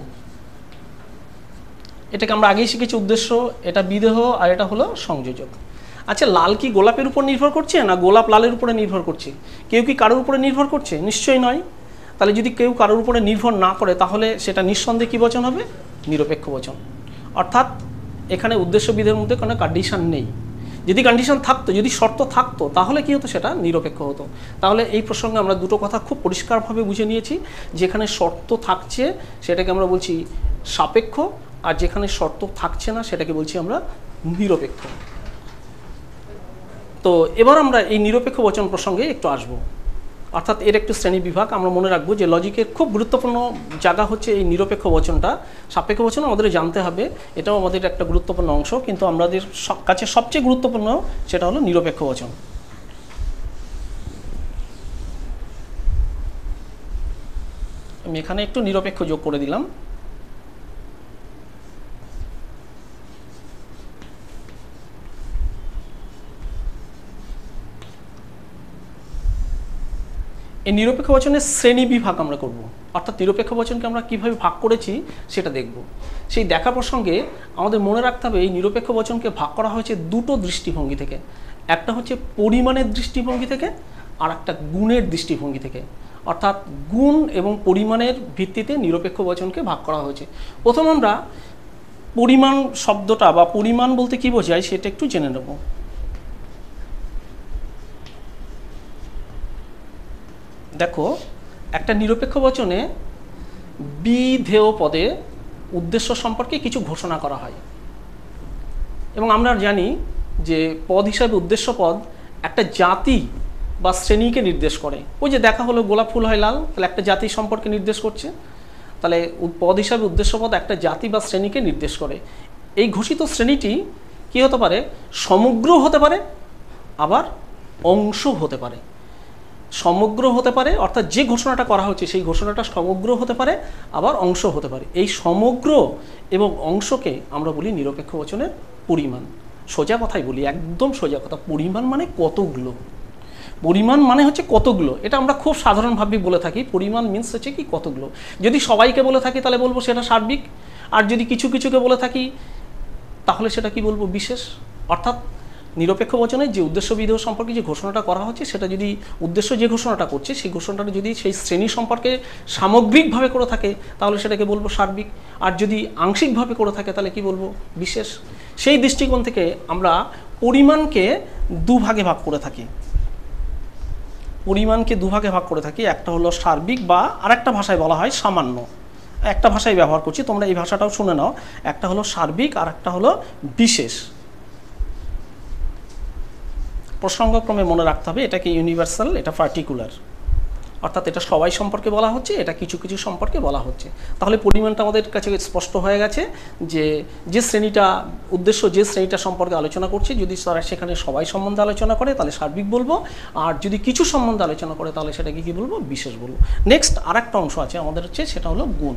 Speaker 2: এটাকে আমরা আগেই শিখেছি উদ্দেশ্য, এটা বিদেহ, আর এটা হলো সংযোজক। আচ্ছা, লাল কি গোলাপের উপর নির্ভর করছে না গোলাপ লালের উপরে নির্ভর করছে? কেউ কি কারোর উপরে নির্ভর করছে? নিশ্চয়ই নয়। তাহলে যদি কেউ কারোর উপরে নির্ভর না করে তাহলে সেটা নিঃসন্দেহে কী বচন হবে? নিরপেক্ষ বচন। অর্থাৎ এখানে উদ্দেশ্য বিধের মধ্যে কোনো কন্ডিশন নেই যদি কন্ডিশন থাকতো, যদি শর্ত থাকতো, তাহলে কি হতো, সেটা নিরপেক্ষ হতো। তাহলে এই প্রসঙ্গে আমরা দুটো কথা খুব পরিষ্কারভাবে বুঝে নিয়েছি। যেখানে শর্ত থাকছে সেটাকে আমরা বলছি সাপেক্ষ, আর যেখানে শর্ত থাকছে না সেটাকে বলছি আমরা নিরপেক্ষ। তো এবার আমরা এই নিরপেক্ষ বচন প্রসঙ্গে একটু আসবো, অর্থাৎ এর একটু শ্রেণী বিভাগ। আমরা মনে রাখবো যে লজিকের খুব গুরুত্বপূর্ণ জায়গা হচ্ছে এই নিরপেক্ষ বচনটা। সাপেক্ষ বচন আমাদের জানতে হবে, এটাও আমাদের একটা গুরুত্বপূর্ণ অংশ, কিন্তু আমাদের কাছে সবচেয়ে গুরুত্বপূর্ণ সেটা হলো নিরপেক্ষ বচন। আমি এখানে একটু নিরপেক্ষ যোগ করে দিলাম। এই নিরপেক্ষ বচনের শ্রেণী বিভাগ আমরা করব, অর্থাৎ নিরপেক্ষ বচনকে আমরা কিভাবে ভাগ করেছি সেটা দেখব। সেই দেখা প্রসঙ্গে আমাদের মনে রাখতে হবে এই নিরপেক্ষ বচনকে ভাগ করা হয়েছে দুটো দৃষ্টিভঙ্গি থেকে। একটা হচ্ছে পরিমাণের দৃষ্টিভঙ্গি থেকে, আর একটা গুণের দৃষ্টিভঙ্গি থেকে। অর্থাৎ গুণ এবং পরিমাণের ভিত্তিতে নিরপেক্ষ বচনকে ভাগ করা হয়েছে। প্রথম আমরা পরিমাণ শব্দটা বা পরিমাণ বলতে কি বোঝায় সেটা একটু জেনে নেব। দেখো, একটা নিরপেক্ষ বচনে বিধেয় পদে উদ্দেশ্য সম্পর্কে কিছু ঘোষণা করা হয়, এবং আমরা জানি যে পদ হিসাবে উদ্দেশ্য পদ একটা জাতি বা শ্রেণীকে নির্দেশ করে। ওই যে দেখা হলো গোলাপ ফুল হয় লাল, তাহলে একটা জাতি সম্পর্কে নির্দেশ করছে। তাহলে পদ হিসাবে উদ্দেশ্য পদ একটা জাতি বা শ্রেণীকে নির্দেশ করে। এই ঘোষিত শ্রেণীটি কি হতে পারে, সমগ্র হতে পারে, আবার অংশ হতে পারে। সমগ্র হতে পারে, অর্থাৎ যে ঘোষণাটা করা হচ্ছে সেই ঘোষণাটা সমগ্র হতে পারে, আবার অংশ হতে পারে। এই সমগ্র এবং অংশকে আমরা বলি নিরপেক্ষ বচনের পরিমাণ। সোজা কথাই বলি, একদম সোজা কথা, পরিমাণ মানে কতগুলো। পরিমাণ মানে হচ্ছে কতগুলো, এটা আমরা খুব সাধারণভাবে বলে থাকি। পরিমাণ মিনস হচ্ছে কি কতগুলো। যদি সবাইকে বলে থাকি তাহলে বলবো সেটা সার্বিক, আর যদি কিছু কিছুকে বলে থাকি তাহলে সেটা কি বলবো, বিশেষ। অর্থাৎ নিরপেক্ষ বচনে যে উদ্দেশ্য বিধেয় সম্পর্কে যে ঘোষণাটা করা হচ্ছে সেটা যদি উদ্দেশ্য যে ঘোষণাটা করছে সেই ঘোষণাটা যদি সেই শ্রেণী সম্পর্কে সামগ্রিকভাবে করে থাকে তাহলে সেটাকে বলবো সার্বিক, আর যদি আংশিকভাবে করে থাকে তাহলে কি বলবো, বিশেষ। সেই দৃষ্টিকোণ থেকে আমরা পরিমাণকে দুভাগে ভাগ করে থাকি। পরিমাণকে দুভাগে ভাগ করে থাকি, একটা হলো সার্বিক, বা আরেকটা ভাষায় বলা হয় সামান্য। একটা ভাষায় ব্যবহার করছি, তোমরা এই ভাষাটাও শুনে নাও। একটা হলো সার্বিক আর একটা হলো বিশেষ। প্রসঙ্গক্রমে মনে রাখতে হবে এটাকে ইউনিভার্সাল, এটা পার্টিকুলার। অর্থাৎ এটা সবাই সম্পর্কে বলা হচ্ছে, এটা কিছু কিছু সম্পর্কে বলা হচ্ছে। তাহলে পরিমাণটা আমাদের কাছে স্পষ্ট হয়ে গেছে যে যে শ্রেণীটা উদ্দেশ্য যে শ্রেণীটা সম্পর্কে আলোচনা করছে, যদি তারা সেখানে সবাই সম্বন্ধে আলোচনা করে তাহলে সার্বিক বলবো, আর যদি কিছু সম্বন্ধে আলোচনা করে তাহলে সেটাকে কি বলবো, বিশেষ বলবো। নেক্সট আর একটা অংশ আছে আমাদের হচ্ছে, সেটা হলো গুণ।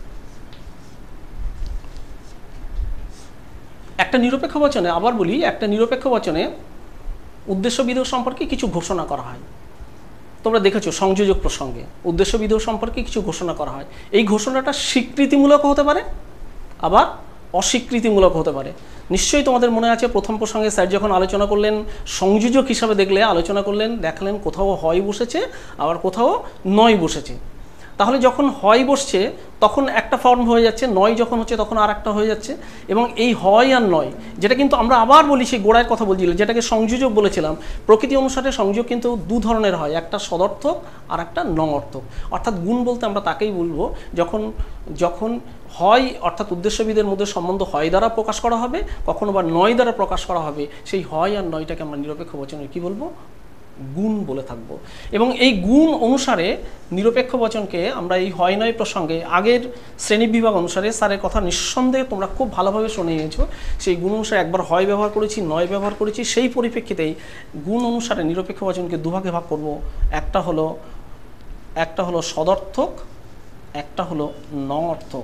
Speaker 2: একটা নিরপেক্ষ বচনে, আবার বলি, একটা নিরপেক্ষ বচনে উদ্দেশ্য বিধেয় সম্পর্কে কিছু ঘোষণা করা হয়। তোমরা দেখেছো সংযোজক প্রসঙ্গে উদ্দেশ্য বিধেয় সম্পর্কে কিছু ঘোষণা করা হয়। এই ঘোষণাটা স্বীকৃতিমূলক হতে পারে, আবার অস্বীকৃতিমূলক হতে পারে। নিশ্চয়ই তোমাদের মনে আছে প্রথম প্রসঙ্গে স্যার যখন আলোচনা করলেন সংযোজক হিসাবে দেখলে আলোচনা করলেন, দেখলেন কোথাও হয় বসেছে আবার কোথাও নয় বসেছে। তাহলে যখন হয় বসছে তখন একটা ফর্ম হয়ে যাচ্ছে, নয় যখন হচ্ছে তখন আর একটা হয়ে যাচ্ছে। এবং এই হয় আর নয়, যেটা কিন্তু আমরা আবার বলি সেই গোড়ার কথা বলছিলাম, যেটাকে সংযোজক বলেছিলাম। প্রকৃতি অনুসারে সংযোগ কিন্তু দু ধরনের হয়, একটা সদর্থক আর একটা নঙর্থক। অর্থাৎ গুণ বলতে আমরা তাকেই বলবো যখন যখন হয় অর্থাৎ উদ্দেশ্যবিদের মধ্যে সম্বন্ধ হয় দ্বারা প্রকাশ করা হবে, কখনো বা নয় দ্বারা প্রকাশ করা হবে। সেই হয় আর নয়টাকে আমরা নিরপেক্ষ বচনে কি বলবো, গুণ বলে থাকবো। এবং এই গুণ অনুসারে নিরপেক্ষ বচনকে আমরা এই হয় নয় প্রসঙ্গে আগের শ্রেণী বিভাগ অনুসারে স্যারের কথা নিঃসন্দেহে তোমরা খুব ভালোভাবে শুনে নিয়েছো। সেই গুণ অনুসারে একবার হয় ব্যবহার করেছি, নয় ব্যবহার করেছি। সেই পরিপ্রেক্ষিতেই গুণ অনুসারে নিরপেক্ষ বচনকে দুভাগে ভাগ করব। একটা হলো একটা হলো সদর্থক, একটা হলো নঅর্থক।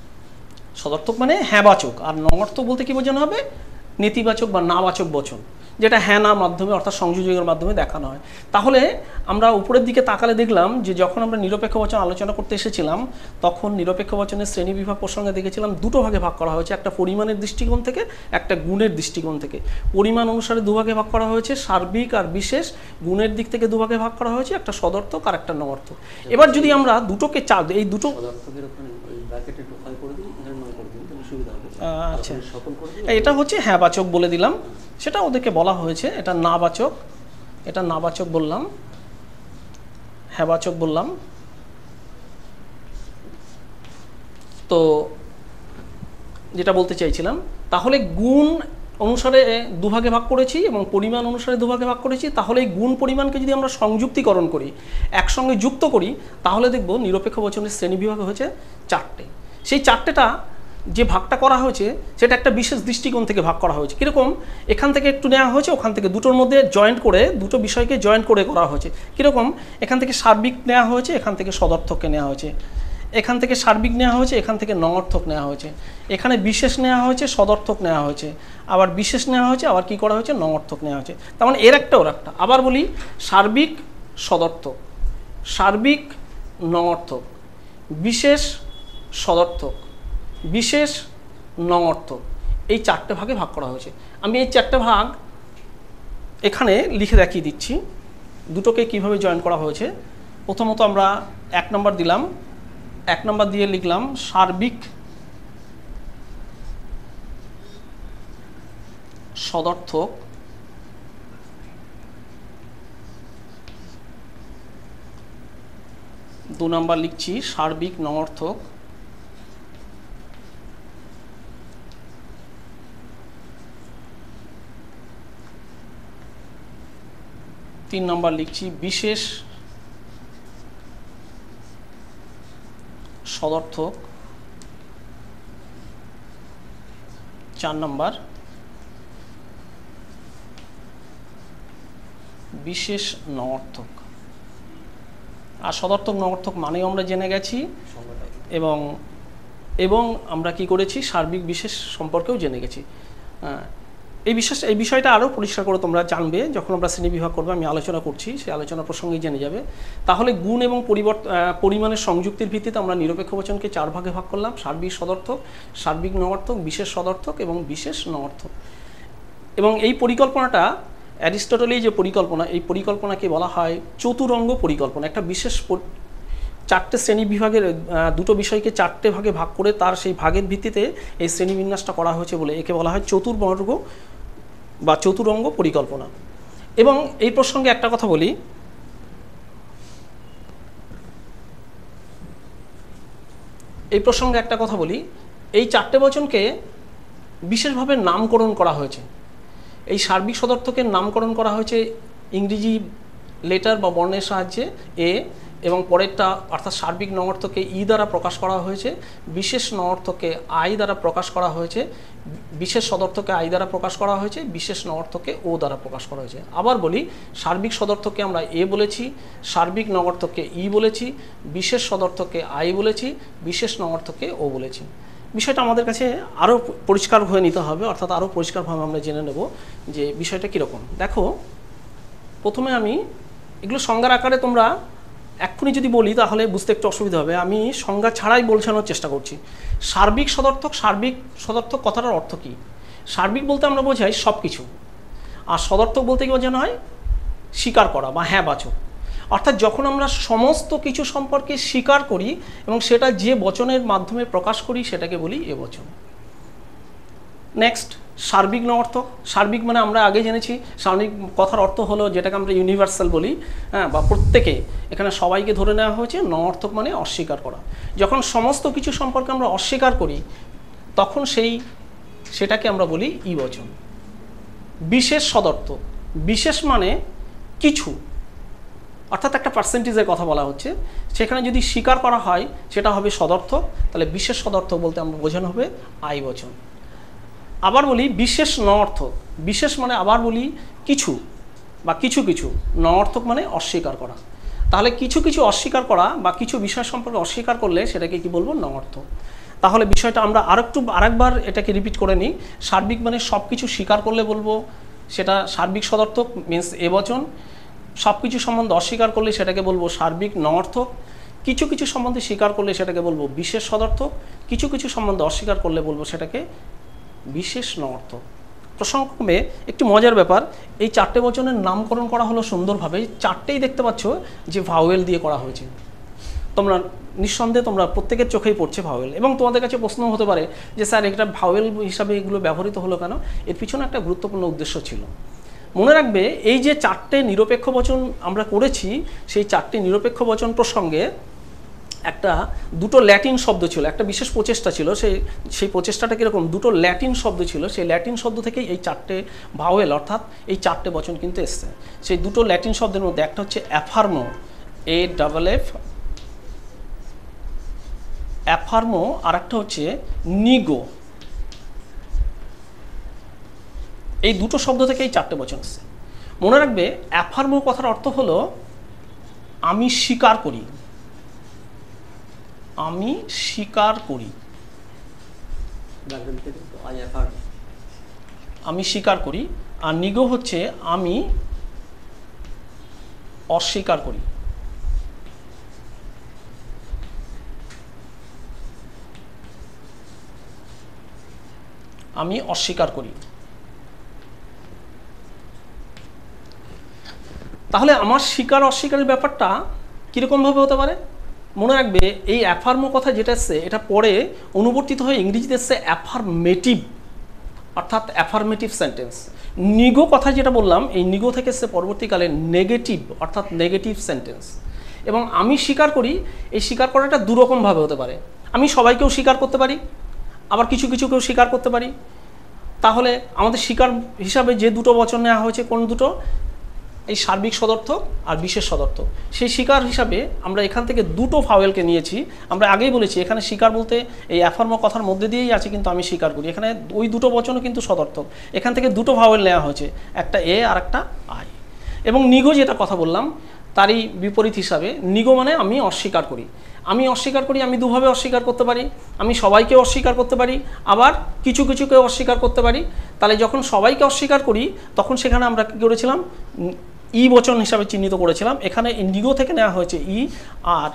Speaker 2: সদর্থক মানে হ্যাঁবাচক, আর নঙর্থক বলতে কি বোঝানো হবে, নেতিবাচক বা নাবাচক বচন। যেটা হ্যাঁ না মাধ্যমে অর্থাৎ সংযোজকের মাধ্যমে দেখানো হয়। তাহলে আমরা উপরের দিকে তাকালে দেখলাম যে যখন আমরা নিরপেক্ষ বচন আলোচনা করতে এসেছিলাম তখন নিরপেক্ষ বচনের শ্রেণী বিভাগ প্রসঙ্গে দেখেছিলাম দুটো ভাগে ভাগ করা হয়েছে, একটা পরিমাণের দৃষ্টিকোণ থেকে, একটা গুণের দৃষ্টিকোণ থেকে। পরিমাণ অনুসারে দুভাগে ভাগ করা হয়েছে, সার্বিক আর বিশেষ। গুণের দিক থেকে দুভাগে ভাগ করা হয়েছে, একটা সদর্থক আর একটা নঅর্থক। এবার যদি আমরা দুটোকে চার এই দুটো আচ্ছা এটা হচ্ছে হ্যাঁ বাচক বলে দিলাম, সেটা ওদেরকে বলা হয়েছে। এটা না বাচক, এটা না বাচক বললাম, হ্যাঁ বাচক বললাম। তো যেটা বলতে চাইছিলাম, তাহলে গুণ অনুসারে দুভাগে ভাগ করেছি এবং পরিমাণ অনুসারে দুভাগে ভাগ করেছি। তাহলে এই গুণ পরিমাণকে যদি আমরা সংযুক্তিকরণ করি, একসঙ্গে যুক্ত করি, তাহলে দেখব নিরপেক্ষ বচনের শ্রেণী বিভাগ হয়েছে চারটে। সেই চারটেটা যে ভাগটা করা হয়েছে সেটা একটা বিশেষ দৃষ্টিকোণ থেকে ভাগ করা হয়েছে। কীরকম, এখান থেকে একটু নেওয়া হয়েছে, ওখান থেকে দুটোর মধ্যে জয়েন্ট করে, দুটো বিষয়কে জয়েন্ট করে করা হয়েছে। কীরকম, এখান থেকে সার্বিক নেওয়া হয়েছে, এখান থেকে সদর্থককে নেওয়া হয়েছে, এখান থেকে সার্বিক নেওয়া হয়েছে, এখান থেকে নঅর্থক নেওয়া হয়েছে, এখানে বিশেষ নেওয়া হয়েছে, সদর্থক নেওয়া হয়েছে, আবার বিশেষ নেওয়া হয়েছে, আবার কি করা হয়েছে, নঅর্থক নেওয়া হয়েছে। তার মানে এর একটা ওর একটা। আবার বলি, সার্বিক সদর্থক, সার্বিক নঅর্থক, বিশেষ সদর্থক, বিশেষ নঅর্থক, এই চারটে ভাগে ভাগ করা হয়েছে। আমি এই চারটে ভাগ এখানে লিখে দেখিয়ে দিচ্ছি দুটোকে কিভাবে জয়েন করা হয়েছে। প্রথমত আমরা এক নম্বর দিলাম, এক নম্বর দিয়ে লিখলাম সার্বিক সদর্থক, দু নম্বর লিখছি সার্বিক নঅর্থক, তিন নম্বর লিখছি বিশেষ সদর্থক, চার নম্বর বিশেষ নঅর্থক। আর সদর্থক নঅর্থক মানেও আমরা জেনে গেছি এবং এবং আমরা কি করেছি, সার্বিক বিশেষ সম্পর্কেও জেনে গেছি। এই বিশেষ এই বিষয়টা আরও পরিষ্কার করে তোমরা জানবে যখন আমরা শ্রেণী বিভাগ করবো, আমি আলোচনা করছি, সেই আলোচনা প্রসঙ্গেই জেনে যাবে। তাহলে গুণ এবং পরিবর্তন পরিমাণের সংযুক্তির ভিত্তিতে আমরা নিরপেক্ষ বচনকে চার ভাগে ভাগ করলাম, সার্বিক সদর্থক, সার্বিক নঅর্থক, বিশেষ সদর্থক এবং বিশেষ নঅর্থক। এবং এই পরিকল্পনাটা অ্যারিস্টটলের যে পরিকল্পনা, এই পরিকল্পনাকে বলা হয় চতুরঙ্গ পরিকল্পনা। একটা বিশেষ চারটে শ্রেণী বিভাগের দুটো বিষয়কে চারটে ভাগে ভাগ করে তার সেই ভাগের ভিত্তিতে এই শ্রেণীবিন্যাসটা করা হয়েছে বলে একে বলা হয় চতুর্বর্গ বা চতুরঙ্গ পরিকল্পনা। এবং এই প্রসঙ্গে একটা কথা বলি, এই প্রসঙ্গে একটা কথা বলি এই চারটে বচনকে বিশেষভাবে নামকরণ করা হয়েছে। এই সার্বিক সদর্থকের নামকরণ করা হয়েছে ইংরেজি লেটার বা বর্ণের সাহায্যে এ, এবং পরেরটা অর্থাৎ সার্বিক নঅর্থকে ই দ্বারা প্রকাশ করা হয়েছে, বিশেষ নঅর্থকে আই দ্বারা প্রকাশ করা হয়েছে, বিশেষ সদর্থকে আই দ্বারা প্রকাশ করা হয়েছে, বিশেষ নঅর্থকে ও দ্বারা প্রকাশ করা হয়েছে। আবার বলি, সার্বিক সদর্থকে আমরা এ বলেছি, সার্বিক নঅর্থকে ই বলেছি, বিশেষ সদর্থকে আই বলেছি, বিশেষ নঅর্থকে ও বলেছি। বিষয়টা আমাদের কাছে আরও পরিষ্কার হয়ে নিতে হবে, অর্থাৎ আরও পরিষ্কারভাবে আমরা জেনে নেব যে বিষয়টা কীরকম। দেখো, প্রথমে আমি এগুলো সংজ্ঞার আকারে তোমরা এক্ষুনি যদি বলি তাহলে বুঝতে একটু অসুবিধা হবে, আমি সংজ্ঞা ছাড়াই বোঝানোর চেষ্টা করছি। সার্বিক সদর্থক, সার্বিক সদর্থক কথাটার অর্থ কী? সার্বিক বলতে আমরা বোঝাই সব কিছু, আর সদর্থক বলতে কি বোঝানো হয়? স্বীকার করা বা হ্যাঁ বাচক। অর্থাৎ যখন আমরা সমস্ত কিছু সম্পর্কে স্বীকার করি এবং সেটা যে বচনের মাধ্যমে প্রকাশ করি সেটাকে বলি এ বচন। নেক্সট, সার্বিক নঅর্থক। সার্বিক মানে আমরা আগে জেনেছি সার্বিক কথার অর্থ হলো যেটাকে আমরা ইউনিভার্সাল বলি, হ্যাঁ, বা প্রত্যেকে, এখানে সবাইকে ধরে নেওয়া হয়েছে। নঅর্থক মানে অস্বীকার করা। যখন সমস্ত কিছু সম্পর্কে আমরা অস্বীকার করি তখন সেই সেটাকে আমরা বলি ই বচন। বিশেষ সদর্থক, বিশেষ মানে কিছু, অর্থাৎ একটা পার্সেন্টেজের কথা বলা হচ্ছে, সেখানে যদি স্বীকার করা হয় সেটা হবে সদর্থক, তাহলে বিশেষ সদর্থক বলতে আমরা বোঝানো হবে আই বচন। আবার বলি বিশেষ নঅর্থক। বিশেষ মানে আবার বলি কিছু বা কিছু কিছু, নঅর্থক মানে অস্বীকার করা। তাহলে কিছু কিছু অস্বীকার করা বা কিছু বিষয় সম্পর্কে অস্বীকার করলে সেটাকে কি বলবো? নঅর্থক। তাহলে বিষয়টা আমরা আরেকটু আরেকবার এটাকে রিপিট করে নিই। সার্বিক মানে সব কিছু স্বীকার করলে বলবো সেটা সার্বিক সদর্থক মিন্স এবচন। সব কিছু সম্বন্ধে অস্বীকার করলে সেটাকে বলবো সার্বিক নঅর্থক। কিছু কিছু সম্বন্ধে স্বীকার করলে সেটাকে বলবো বিশেষ সদর্থক। কিছু কিছু সম্বন্ধে অস্বীকার করলে বলবো সেটাকে বিশেষ নঅর্থক। প্রসঙ্গক্রমে একটি মজার ব্যাপার, এই চারটে বচনের নামকরণ করা হলো সুন্দরভাবে। চারটেই দেখতে পাচ্ছ যে ভাওয়েল দিয়ে করা হয়েছে। তোমরা নিঃসন্দেহে তোমরা প্রত্যেকের চোখেই পড়ছে ভাওয়েল, এবং তোমাদের কাছে প্রশ্ন হতে পারে যে স্যার এটা ভাওয়েল হিসাবে এগুলো ব্যবহৃত হলো কেন? এর পিছনে একটা গুরুত্বপূর্ণ উদ্দেশ্য ছিল। মনে রাখবে, এই যে চারটে নিরপেক্ষ বচন আমরা করেছি, সেই চারটি নিরপেক্ষ বচন প্রসঙ্গে একটা দুটো ল্যাটিন শব্দ ছিল, একটা বিশেষ প্রচেষ্টা ছিল। সেই সেই প্রচেষ্টাটা কীরকম? দুটো ল্যাটিন শব্দ ছিল, সেই ল্যাটিন শব্দ থেকেই এই চারটে ভাওয়েল অর্থাৎ এই চারটে বচন কিন্তু এসছে। সেই দুটো ল্যাটিন শব্দের মধ্যে একটা হচ্ছে অ্যাফার্মো, এ ডাবল এফ অ্যাফার্মো, আর একটা হচ্ছে নিগো। এই দুটো শব্দ থেকে এই চারটে বচন এসছে। মনে রাখবে, অ্যাফার্মো কথার অর্থ হলো আমি স্বীকার করি, আমি স্বীকার করি, আমি স্বীকার করি। আর নিগো হচ্ছে আমি অস্বীকার করি। আমি অস্বীকার করি। তাহলে আমার স্বীকার অস্বীকারের ব্যাপারটা কীরকমভাবে হতে পারে? মনে রাখবে, এই অ্যাফার্মো কথা যেটা এসছে, এটা পরে অনুবর্তিত হয়ে ইংরেজিতে এসছে অ্যাফার্মেটিভ, অর্থাৎ অ্যাফার্মেটিভ সেন্টেন্স। নিগো কথা যেটা বললাম, এই নিগো থেকে এসছে পরবর্তীকালে নেগেটিভ, অর্থাৎ নেগেটিভ সেন্টেন্স। এবং আমি স্বীকার করি, এই স্বীকার করাটা দুরকমভাবে হতে পারে। আমি সবাইকেও স্বীকার করতে পারি, আবার কিছু কিছুকেও স্বীকার করতে পারি। তাহলে আমাদের স্বীকার হিসাবে যে দুটো বচন নেওয়া হয়েছে, কোন দুটো? এই সার্বিক সদর্থক আর বিশেষ সদর্থক। সেই স্বীকার হিসাবে আমরা এখান থেকে দুটো ভাওয়েলকে নিয়েছি। আমরা আগেই বলেছি, এখানে স্বীকার বলতে এই অ্যাফার্মো কথার মধ্যে দিয়েই আছে, কিন্তু আমি স্বীকার করি। এখানে ওই দুটো বচনও কিন্তু সদর্থক। এখান থেকে দুটো ভাওয়েল নেওয়া হয়েছে, একটা এ আর একটা আই। এবং নিগো যেটা কথা বললাম, তারই বিপরীত হিসাবে নিগো মানে আমি অস্বীকার করি। আমি অস্বীকার করি, আমি দুভাবে অস্বীকার করতে পারি। আমি সবাইকে অস্বীকার করতে পারি, আবার কিছু কিছুকে অস্বীকার করতে পারি। তাহলে যখন সবাইকে অস্বীকার করি, তখন সেখানে আমরা কী করেছিলাম? ই বচন হিসাবে চিহ্নিত করেছিলাম। এখানে নিগো থেকে নেওয়া হয়েছে ই, আর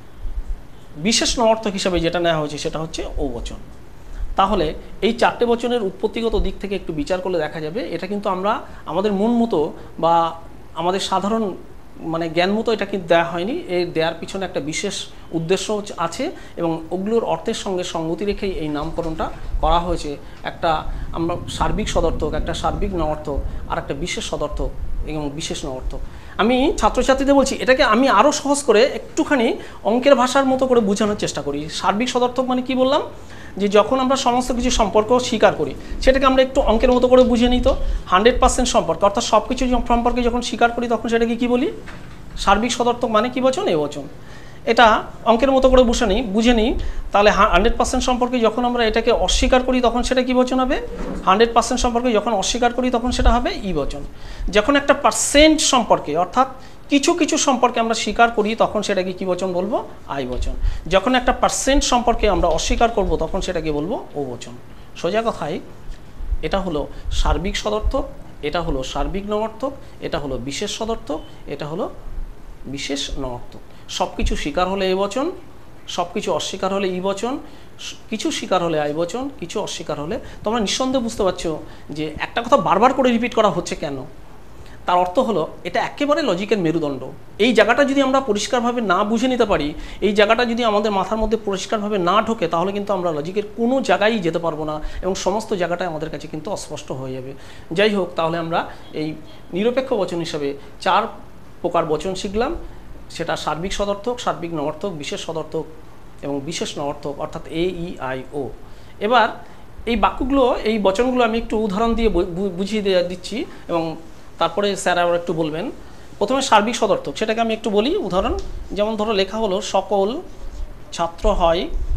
Speaker 2: বিশেষ নঅর্থক হিসাবে যেটা নেওয়া হয়েছে সেটা হচ্ছে ও বচন। তাহলে এই চারটে বচনের উৎপত্তিগত দিক থেকে একটু বিচার করলে দেখা যাবে, এটা কিন্তু আমরা আমাদের মন মতো বা আমাদের সাধারণ মানে জ্ঞান মতো এটা কিন্তু দেওয়া হয়নি। এর দেওয়ার পিছনে একটা বিশেষ উদ্দেশ্য আছে, এবং ওগুলোর অর্থের সঙ্গে সঙ্গতি রেখেই এই নামকরণটা করা হয়েছে। একটা আমরা সার্বিক সদর্থক, একটা সার্বিক নঅর্থক, আর একটা বিশেষ সদর্থক এবং বিশেষ নঅর্থক। আমি ছাত্রছাত্রীদের বলছি, এটাকে আমি আরও সহজ করে একটুখানি অঙ্কের ভাষার মতো করে বোঝানোর চেষ্টা করি। সার্বিক সদর্থক মানে কি বললাম? যে যখন আমরা সমস্ত কিছু সম্পর্ক স্বীকার করি, সেটাকে আমরা একটু অঙ্কের মতো করে বুঝে নিই। তো হান্ড্রেড পার্সেন্ট সম্পর্ক, অর্থাৎ সব কিছু সম্পর্কে যখন স্বীকার করি, তখন সেটাকে কী বলি? সার্বিক সদর্থক মানে কি বচন? এ বচন। এটা অঙ্কের মতো করে বুঝে নিই বুঝে নিই তাহলে হান্ড্রেড পার্সেন্ট সম্পর্কে যখন আমরা এটাকে অস্বীকার করি, তখন সেটা কী বচন হবে? হান্ড্রেড পার্সেন্ট সম্পর্কে যখন অস্বীকার করি, তখন সেটা হবে ই বচন। যখন একটা পার্সেন্ট সম্পর্কে, অর্থাৎ কিছু কিছু সম্পর্কে আমরা স্বীকার করি, তখন সেটাকে কী বচন বলবো? আই বচন। যখন একটা পার্সেন্ট সম্পর্কে আমরা অস্বীকার করব, তখন সেটাকে বলবো ও বচন। সোজা কথায় এটা হলো সার্বিক সদর্থক, এটা হলো সার্বিক নঅর্থক, এটা হলো বিশেষ সদর্থক, এটা হলো বিশেষ নঅর্থক। সব কিছু স্বীকার হলে এ বচন, সব কিছু অস্বীকার হলে ই বচন, কিছু স্বীকার হলে আই বচন, কিছু অস্বীকার হলে। তোমরা নিঃসন্দেহে বুঝতে পারছো যে একটা কথা বারবার করে রিপিট করা হচ্ছে কেন। তার অর্থ হলো এটা একেবারে লজিকের মেরুদণ্ড। এই জায়গাটা যদি আমরা পরিষ্কারভাবে না বুঝে নিতে পারি, এই জায়গাটা যদি আমাদের মাথার মধ্যে পরিষ্কারভাবে না ঢোকে, তাহলে কিন্তু আমরা লজিকের কোনো জায়গায় যেতে পারবো না, এবং সমস্ত জায়গাটাই আমাদের কাছে কিন্তু অস্পষ্ট হয়ে যাবে। যাই হোক, তাহলে আমরা এই নিরপেক্ষ বচন হিসাবে চার প্রকার বচন শিখলাম। সেটা সার্বিক সদর্থক, সার্বিক নঅর্থক, বিশেষ সদর্থক এবং বিশেষ নঅর্থক, অর্থাৎ এ ই আই ও। এবার এই বাক্যগুলো, এই বচনগুলো আমি একটু উদাহরণ দিয়ে বুঝিয়ে দিচ্ছি, এবং তারপরে স্যার আবার একটু বলবেন। প্রথমে সার্বিক সদর্থক, সেটাকে আমি একটু বলি উদাহরণ। যেমন ধরো লেখা হলো, সকল ছাত্র হয়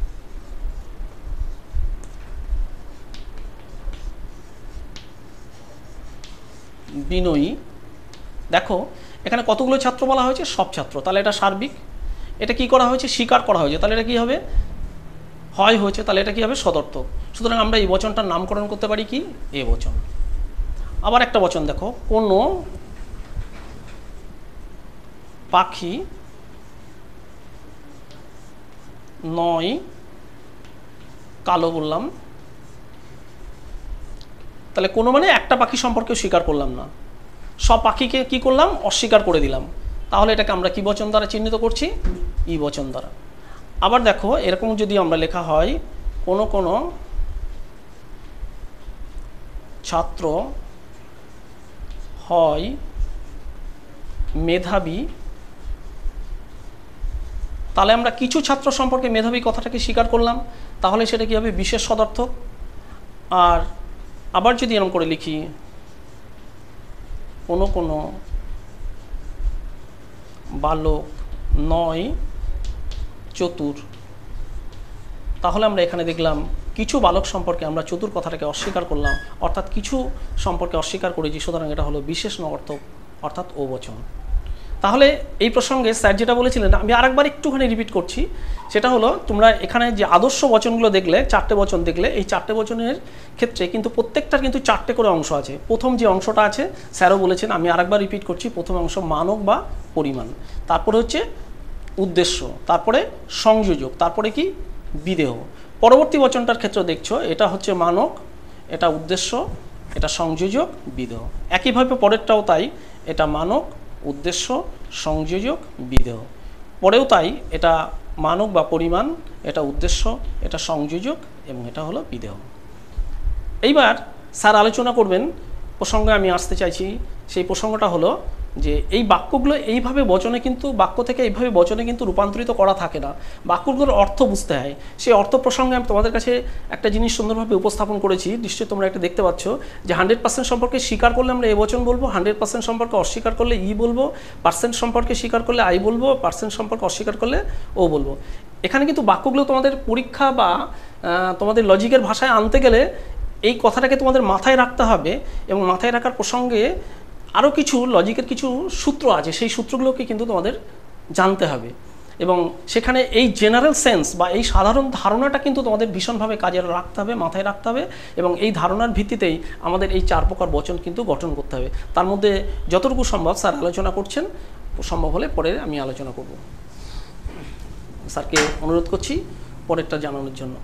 Speaker 2: বিনয়ী। দেখো এখানে কতগুলো ছাত্র বলা হয়েছে? সব ছাত্র। তাহলে এটা সার্বিক। এটা কি করা হয়েছে? স্বীকার করা হয়েছে। তাহলে এটা কি হবে? হয় হয়েছে। তাহলে এটা কি হবে? সদর্থক। সুতরাং আমরা এই বচনটার নামকরণ করতে পারি কি? এ বচন। আবার একটা বচন দেখো, কোনো পাখি নয় কালো বললাম, তাহলে কোনো মানে একটা পাখি সম্পর্কে স্বীকার করলাম না, সব পাখিকে কি করলাম, অস্বীকার করে দিলাম। তাহলে এটাকে আমরা কি বচন দ্বারা চিহ্নিত করছি, ই বচন দ্বারা। আবার দেখো এরকম যদি আমরা লেখা হয়, কোনো কোনো ছাত্র হয় মেধাবী, তাহলে আমরা কিছু ছাত্র সম্পর্কে মেধাবী কথাটাকে স্বীকার করলাম, তাহলে সেটা কি হবে, বিশেষ সদর্থক। আর আবার যদি এরকম করে লিখি, কোনো কোনো বালক নয় চতুর, তাহলে আমরা এখানে দেখলাম কিছু বালক সম্পর্কে আমরা চতুর কথাটাকে অস্বীকার করলাম, অর্থাৎ কিছু সম্পর্কে অস্বীকার করেছি, সুতরাং এটা হলো বিশেষ নঅর্থক অর্থাৎ ও বচন। তাহলে এই প্রসঙ্গে স্যার যেটা বলেছিলেন আমি আরেকবার একটুখানি রিপিট করছি, সেটা হলো তোমরা এখানে যে আদর্শ বচনগুলো দেখলে, চারটে বচন দেখলে, এই চারটে বচনের ক্ষেত্রে কিন্তু প্রত্যেকটার কিন্তু চারটে করে অংশ আছে। প্রথম যে অংশটা আছে স্যারও বলেছেন, আমি আরেকবার রিপিট করছি, প্রথম অংশ মানক বা পরিমাণ, তারপরে হচ্ছে উদ্দেশ্য, তারপরে সংযোজক, তারপরে কি বিদেহ। পরবর্তী বচনটার ক্ষেত্রে দেখছো এটা হচ্ছে মানক, এটা উদ্দেশ্য, এটা সংযোজক, বিদেহ। একইভাবে পরেরটাও তাই, এটা মানক, উদ্দেশ্য, সংযোজক, বিদেহ। পরেও তাই, এটা মানক বা পরিমাণ, এটা উদ্দেশ্য, এটা সংযোজক এবং এটা হলো বিদেহ। এইবার স্যার আলোচনা করবেন প্রসঙ্গে আমি আসতে চাইছি, সেই প্রসঙ্গটা হলো যে এই বাক্যগুলো এইভাবে বচনে কিন্তু বাক্য থেকে এইভাবে বচনে কিন্তু রূপান্তরিত করা থাকে না, বাক্যগুলোর অর্থ বুঝতে হয়। সেই অর্থ প্রসঙ্গে আমি তোমাদের কাছে একটা জিনিস সুন্দরভাবে উপস্থাপন করেছি, নিশ্চয়ই তোমরা একটা দেখতে পাচ্ছ যে হান্ড্রেড পার্সেন্ট সম্পর্কে স্বীকার করলে আমরা এ বচন বলবো, হান্ড্রেড পার্সেন্ট সম্পর্কে অস্বীকার করলে ই বলবো, পার্সেন্ট সম্পর্কে স্বীকার করলে আই বলবো, পার্সেন্ট সম্পর্কে অস্বীকার করলে ও বলবো। এখানে কিন্তু বাক্যগুলো তোমাদের পরীক্ষা বা তোমাদের লজিকের ভাষায় আনতে গেলে এই কথাটাকে তোমাদের মাথায় রাখতে হবে, এবং মাথায় রাখার প্রসঙ্গে আরও কিছু লজিকের কিছু সূত্র আছে, সেই সূত্রগুলোকে কিন্তু তোমাদের জানতে হবে, এবং সেখানে এই জেনারেল সেন্স বা এই সাধারণ ধারণাটা কিন্তু তোমাদের ভীষণভাবে কাজে রাখতে হবে, মাথায় রাখতে হবে, এবং এই ধারণার ভিত্তিতেই আমাদের এই চার প্রকার বচন কিন্তু গঠন করতে হবে। তার মধ্যে যতটুকু সম্ভব স্যার আলোচনা করছেন, সম্ভব হলে পরে আমি আলোচনা করব। স্যারকে অনুরোধ করছি পরেরটা জানানোর জন্য।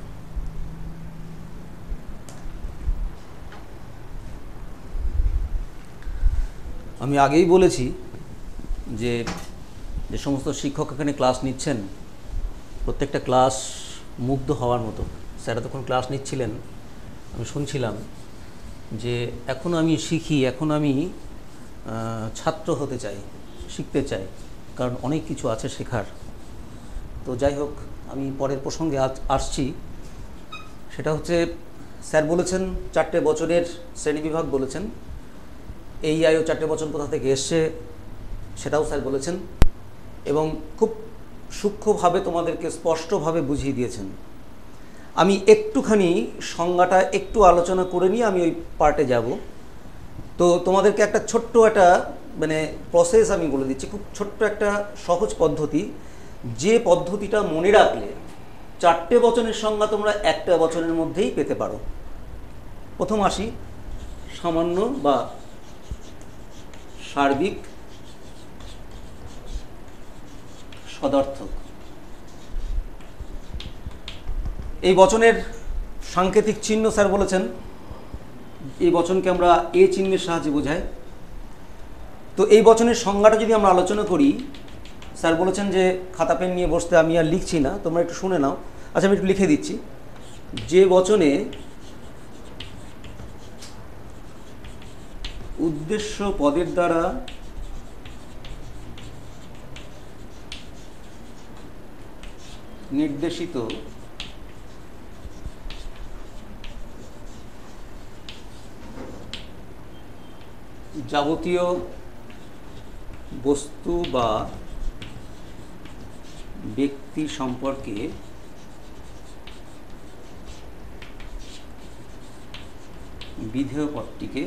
Speaker 3: আমি আগেই বলেছি যে যে সমস্ত শিক্ষক এখানে ক্লাস নিচ্ছেন প্রত্যেকটা ক্লাস মুগ্ধ হওয়ার মতো। স্যার তখন ক্লাস নিচ্ছিলেন, আমি শুনছিলাম যে এখন আমি শিখি, এখন আমি ছাত্র হতে চাই, শিখতে চাই, কারণ অনেক কিছু আছে শেখার। তো যাই হোক, আমি পরের প্রসঙ্গে আজ আসছি, সেটা হচ্ছে স্যার বলেছেন চারটে বচনের শ্রেণীবিভাগ বলেছেন, এই আয়ও চারটে বচন কোথা থেকে এসছে সেটাও স্যার বলেছেন, এবং খুব সূক্ষ্মভাবে তোমাদেরকে স্পষ্টভাবে বুঝিয়ে দিয়েছেন। আমি একটুখানি সংজ্ঞাটা একটু আলোচনা করে নিয়ে আমি ওই পার্টে যাব। তো তোমাদেরকে একটা ছোট্ট একটা মানে প্রসেস আমি বলে দিচ্ছি, খুব ছোট্ট একটা সহজ পদ্ধতি, যে পদ্ধতিটা মনে রাখলে চারটে বচনের সংজ্ঞা তোমরা একটা বচনের মধ্যেই পেতে পারো। প্রথম আসি, সামান্য বা সার্বিক সদর্থক। এই বচনের সাংকেতিক চিহ্ন স্যার বলেছেন, এই বচনকে আমরা এ চিহ্নের সাহায্যে বোঝাই। তো এই বচনের সংজ্ঞাটা যদি আমরা আলোচনা করি, স্যার বলেছেন যে খাতা পেন নিয়ে বসতে, আমি আর লিখছি না, তোমরা একটু শুনে নাও। আচ্ছা, আমি একটু লিখে দিচ্ছি। যে বচনে উদ্দেশ্য পদের দ্বারা নির্দেশিত যাবতীয় বস্তু বা ব্যক্তি সম্পর্কে বিধেয় পদটিকে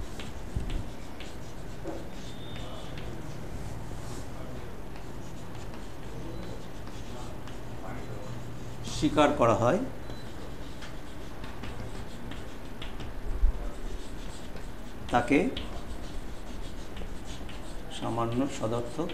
Speaker 3: স্বীকার করা হয়। তাকে সামান্য সদর্থক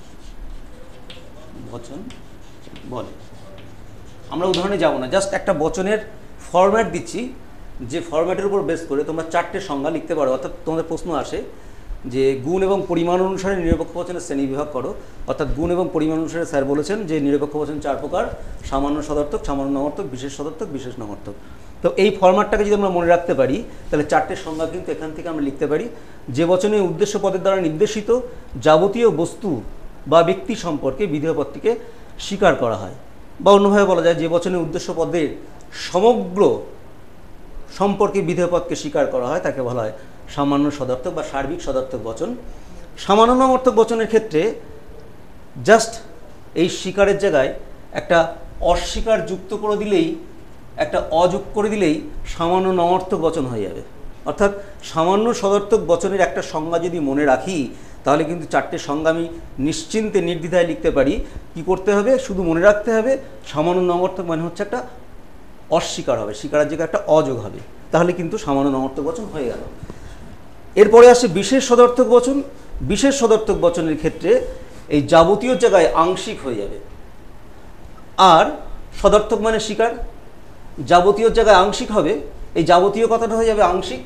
Speaker 3: বচন বলে। আমরা উদাহরণে যাব না, জাস্ট একটা বচনের ফরম্যাট দিচ্ছি, যে ফরম্যাটের উপর বেস করে তোমরা চারটে সংজ্ঞা লিখতে পারো। অর্থাৎ তোমাদের প্রশ্ন আসে যে গুণ এবং পরিমাণ অনুসারে নিরপেক্ষ বচনের শ্রেণী বিভাগ করো। অর্থাৎ গুণ এবং পরিমাণ অনুসারে স্যার বলেছেন যে নিরপেক্ষ বচন চার প্রকার: সামান্য সদর্থক, সামান্য নমর্থক, বিশেষ সদর্থক, বিশেষ নমর্থক। তো এই ফরম্যাটটাকে যদি আমরা মনে রাখতে পারি তাহলে চারটে সংজ্ঞা কিন্তু এখান থেকে আমরা লিখতে পারি। যে বচনে উদ্দেশ্য পদের দ্বারা নির্দেশিত যাবতীয় বস্তু বা ব্যক্তি সম্পর্কে বিধেয় পদটিকে স্বীকার করা হয়, বা অন্যভাবে বলা যায় যে বচনে উদ্দেশ্য পদের সমগ্র সম্পর্কে বিধেয় পদকে স্বীকার করা হয় তাকে বলা হয় সামান্য সদর্থক বা সার্বিক সদর্থক বচন। সামান্য নমর্থক বচনের ক্ষেত্রে জাস্ট এই স্বীকারের জায়গায় একটা অস্বীকার যুক্ত করে দিলেই, একটা অযোগ করে দিলেই সামান্য নমর্থক বচন হয়ে যাবে। অর্থাৎ সামান্য সদর্থক বচনের একটা সংজ্ঞা যদি মনে রাখি তাহলে কিন্তু চারটে সংজ্ঞা আমি নিশ্চিন্তে নির্দ্বিধায় লিখতে পারি। কি করতে হবে? শুধু মনে রাখতে হবে সামান্য নমর্থক মানে হচ্ছে একটা অস্বীকার হবে, স্বীকারের জায়গায় একটা অযোগ হবে, তাহলে কিন্তু সামান্য নমর্থক বচন হয়ে গেল। এরপরে আসে বিশেষ সদর্থক বচন। বিশেষ সদর্থক বচনের ক্ষেত্রে এই যাবতীয় জায়গায় আংশিক হয়ে যাবে, আর সদর্থক মানে স্বীকার, যাবতীয় জায়গায় আংশিক হবে, এই যাবতীয় কথাটা হয়ে যাবে আংশিক।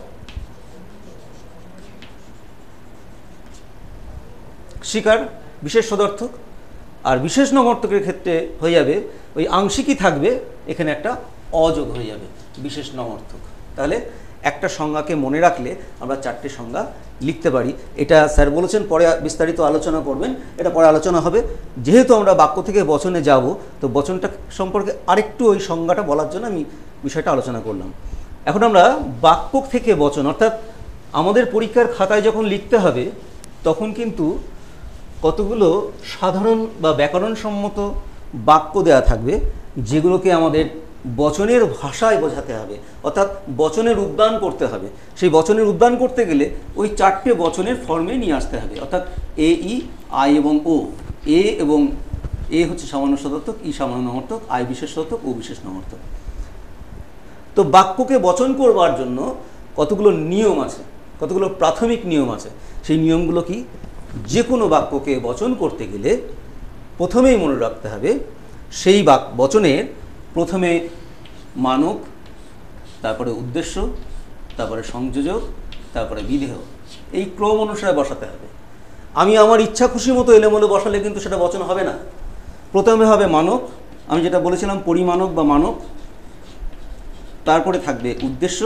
Speaker 3: স্বীকার বিশেষ সদর্থক, আর বিশেষ নমর্থকের ক্ষেত্রে হয়ে যাবে ওই আংশিকই থাকবে, এখানে একটা অযোগ হয়ে যাবে, বিশেষ নমর্থক। তাহলে একটা সংজ্ঞাকে মনে রাখলে আমরা চারটে সংজ্ঞা লিখতে পারি। এটা স্যার বলেছেন পরে বিস্তারিত আলোচনা করবেন, এটা পরে আলোচনা হবে। যেহেতু আমরা বাক্য থেকে বচনে যাব, তো বচনটা সম্পর্কে আরেকটু ওই সংজ্ঞাটা বলার জন্য আমি বিষয়টা আলোচনা করলাম। এখন আমরা বাক্য থেকে বচন, অর্থাৎ আমাদের পরীক্ষার খাতায় যখন লিখতে হবে তখন কিন্তু কতগুলো সাধারণ বা ব্যাকরণসম্মত বাক্য দেয়া থাকবে, যেগুলোকে আমাদের বচনের ভাষায় বোঝাতে হবে, অর্থাৎ বচনের উদ্যান করতে হবে। সেই বচনের উদ্যান করতে গেলে ওই চারটে বচনের ফর্মে নিয়ে আসতে হবে, অর্থাৎ এ, ই, আই এবং ও। এ এবং এ হচ্ছে সামান্য সদর্থক, ই সামান্য নমর্থক, আই বিশেষ সদর্থক, ও বিশেষ নমর্থক। তো বাক্যকে বচন করবার জন্য কতগুলো নিয়ম আছে, কতগুলো প্রাথমিক নিয়ম আছে। সেই নিয়মগুলো কি? যে কোনো বাক্যকে বচন করতে গেলে প্রথমেই মনে রাখতে হবে সেই বাক বচনের প্রথমে মানক, তারপরে উদ্দেশ্য, তারপরে সংযোজক, তারপরে বিধেয়, এই ক্রম অনুসারে বসাতে হবে। আমি আমার ইচ্ছা খুশি মতো এলোমেলো বসালে কিন্তু সেটা বচন হবে না। প্রথমে হবে মানক, আমি যেটা বলেছিলাম পরিমানক বা মানক, তারপরে থাকবে উদ্দেশ্য,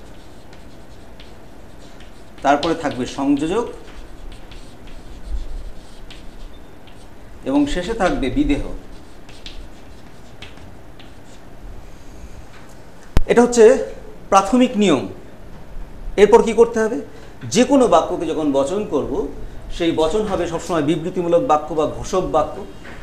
Speaker 3: তারপরে থাকবে সংযোজক এবং শেষে থাকবে বিধেয়। এটা হচ্ছে প্রাথমিক নিয়ম। এরপর কি করতে হবে? যে কোনো বাক্যকে যখন বচন করব সেই বচন হবে সবসময় বিবৃতিমূলক বাক্য বা ঘোষক বাক্য।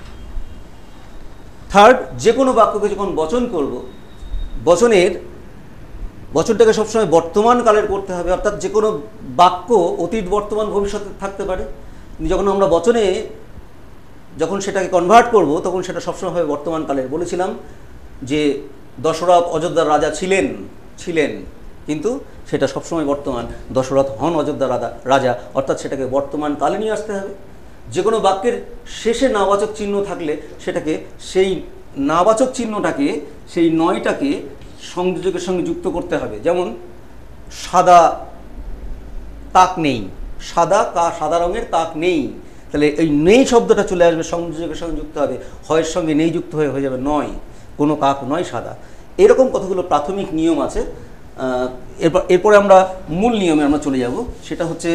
Speaker 3: থার্ড, যে কোনো বাক্যকে যখন বচন করব বচনের বচনটাকে সবসময় বর্তমান কালের করতে হবে, অর্থাৎ যে কোনো বাক্য অতীত, বর্তমান, ভবিষ্যতে থাকতে পারে। যখন আমরা বচনে যখন সেটাকে কনভার্ট করব তখন সেটা সবসময় হবে বর্তমান কালের। বলেছিলাম যে দশরথ অযোধ্যার রাজা ছিলেন ছিলেন কিন্তু সেটা সবসময় বর্তমান, দশরথ হন অযোধ্যার রাজা রাজা অর্থাৎ সেটাকে বর্তমান কালে নিয়ে আসতে হবে। যে কোনো বাক্যের শেষে নাবাচক চিহ্ন থাকলে সেটাকে সেই নাবাচক চিহ্নটাকে, সেই নয়টাকে সংযোজকের সঙ্গে যুক্ত করতে হবে। যেমন সাদা কাক নেই, সাদা কা সাদা রঙের কাক নেই, তাহলে এই নেই শব্দটা চলে আসবে, সংযোজকের সঙ্গে যুক্ত হবে, হয়ের সঙ্গে নেই যুক্ত হয়ে হয়ে যাবে নয়, কোনো কাক নয় সাদা। এরকম কতগুলো প্রাথমিক নিয়ম আছে। এরপর এরপরে আমরা মূল নিয়মে আমরা চলে যাব। সেটা হচ্ছে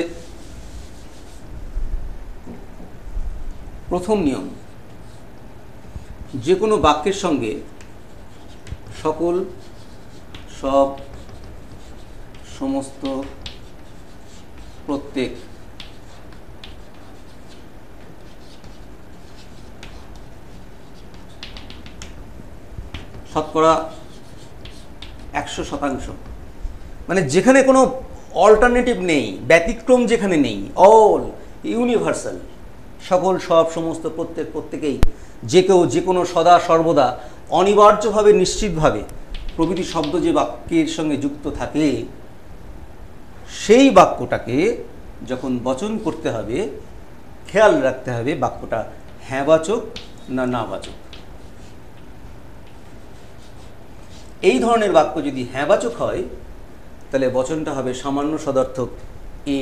Speaker 3: প্রথম নিয়ম, যে কোনো বাক্যের সঙ্গে সকল, সব, সমস্ত, প্রত্যেক শতকরা একশো শতাংশ, মানে যেখানে কোনো অল্টারনেটিভ নেই, ব্যতিক্রম যেখানে নেই, অল ইউনিভার্সাল, সকল, সব, সমস্ত, প্রত্যেক, প্রত্যেকেই, যে কেউ, যে কোনো, সদা, সর্বদা, অনিবার্যভাবে, নিশ্চিতভাবে প্রভৃতি শব্দ যে বাক্যের সঙ্গে যুক্ত থাকে সেই বাক্যটাকে যখন বচন করতে হবে খেয়াল রাখতে হবে বাক্যটা হ্যাঁবাচক না নাবাচক। এই ধরনের বাক্য যদি হ্যাঁবাচক হয় তাহলে বচনটা হবে সামান্য সদর্থক এ,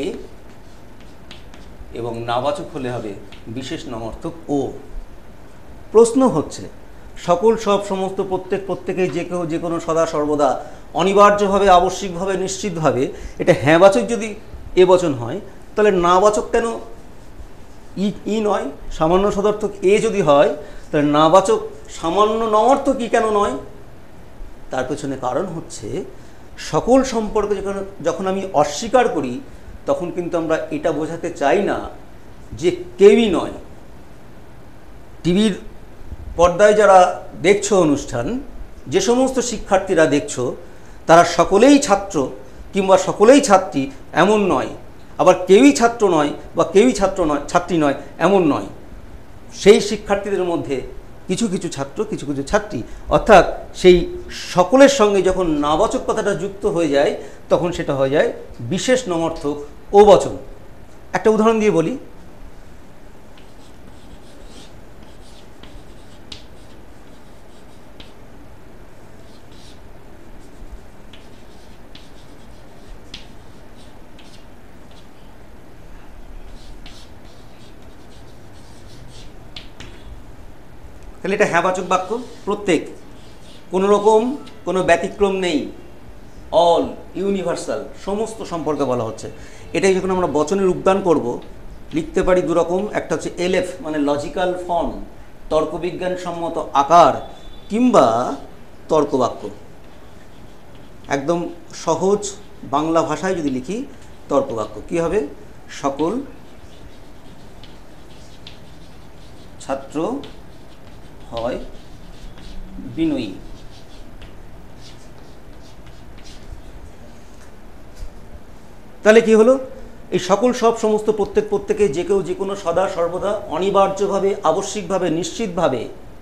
Speaker 3: এবং নাবাচক হলে হবে বিশেষ নমর্থক ও। প্রশ্ন হচ্ছে সকল সব সমস্ত প্রত্যেক প্রত্যেকেই যে কেউ যে কোনো সদা সর্বদা অনিবার্যভাবে আবশ্যিকভাবে নিশ্চিতভাবে এটা হ্যাঁবাচক যদি এ বচন হয় তাহলে নাবাচক কেন ই ই নয়? সামান্য সদর্থক এ যদি হয় তাহলে নাবাচক সামান্য নমর্থক ই কেন নয়? তার পেছনে কারণ হচ্ছে সকল সম্পর্ক যখন যখন আমি অস্বীকার করি তখন কিন্তু আমরা এটা বোঝাতে চাই না যে কেউই নয়। টিভির পর্দায় যারা দেখছো অনুষ্ঠান, যে সমস্ত শিক্ষার্থীরা দেখছো তারা সকলেই ছাত্র কিংবা সকলেই ছাত্রী এমন নয়, আবার কেউই ছাত্র নয় বা কেউই ছাত্র নয় ছাত্রী নয় এমন নয়। সেই শিক্ষার্থীদের মধ্যে কিছু কিছু ছাত্র কিছু কিছু ছাত্রী, অর্থাৎ সেই সকলের সঙ্গে যখন নাবাচক কথাটা যুক্ত হয়ে যায় তখন সেটা হয়ে যায় বিশেষ নমর্থক ও বচন। একটা উদাহরণ দিয়ে বলি, তাহলে এটা হ্যাঁবাচক বাক্য, প্রত্যেক, কোনো রকম কোনো ব্যতিক্রম নেই, অল, ইউনিভার্সাল, সমস্ত সম্পর্কে বলা হচ্ছে। এটাই যখন আমরা বচনের রূপদান করব লিখতে পারি দুরকম, একটা হচ্ছে এলএফ মানে লজিক্যাল ফর্ম, তর্কবিজ্ঞানসম্মত আকার, কিংবা তর্কবাক্য। একদম সহজ বাংলা ভাষায় যদি লিখি তর্কবাক্য কী হবে? সকল ছাত্র হয় বিনয়ী। তাহলে কি হলো? এই সকল সব সমস্ত প্রত্যেক প্রত্যেকে যে কেউ যে কোনো সদা সর্বদা অনিবার্যভাবে আবশ্যিকভাবে নিশ্চিতভাবে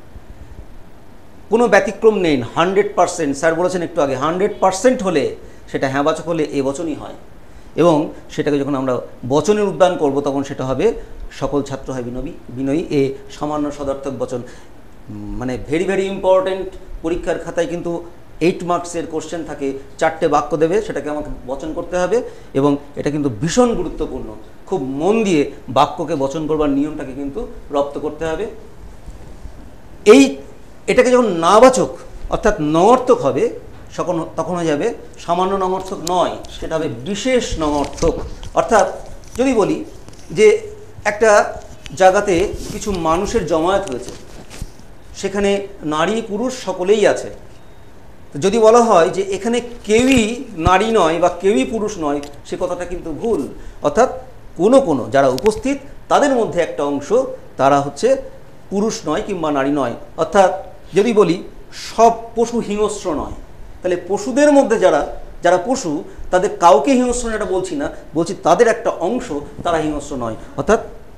Speaker 3: কোনো ব্যতিক্রম নেই, হান্ড্রেড পার্সেন্ট, স্যার বলেছেন একটু আগে, হান্ড্রেড পার্সেন্ট হলে সেটা হ্যাঁবাচক হলে এ বচনই হয়। এবং সেটাকে যখন আমরা বচনের উদ্যান করব তখন সেটা হবে সকল ছাত্র হয় বিনয়ী বিনয়ী এ সামান্য সদর্থক বচন। মানে ভেরি ভেরি ইম্পর্টেন্ট, পরীক্ষার খাতায় কিন্তু এইট মার্কসের কোশ্চেন থাকে, চারটে বাক্য দেবে, সেটাকে আমাকে বচন করতে হবে এবং এটা কিন্তু ভীষণ গুরুত্বপূর্ণ। খুব মন দিয়ে বাক্যকে বচন করবার নিয়মটাকে কিন্তু রপ্ত করতে হবে। এই এটাকে যখন নাবাচক অর্থাৎ নমর্থক হবে তখন তখন হয়ে যাবে সামান্য নমর্থক নয়, সেটা হবে বিশেষ নমর্থক। অর্থাৎ যদি বলি যে একটা জায়গাতে কিছু মানুষের জমায়েত হয়েছে, সেখানে নারী পুরুষ সকলেই আছে, যদি বলা হয় যে এখানে কেউই নারী নয় বা কেউই পুরুষ নয়, সে কথাটা কিন্তু ভুল। অর্থাৎ কোনো কোনো যারা উপস্থিত তাদের মধ্যে একটা অংশ তারা হচ্ছে পুরুষ নয় কিংবা নারী নয়। অর্থাৎ যদি বলি সব পশু হিংস্র নয়, তাহলে পশুদের মধ্যে যারা যারা পশু তাদের কাউকে হিংস্র এটা বলছি না, বলছি তাদের একটা অংশ তারা হিংস্র নয়। অর্থাৎ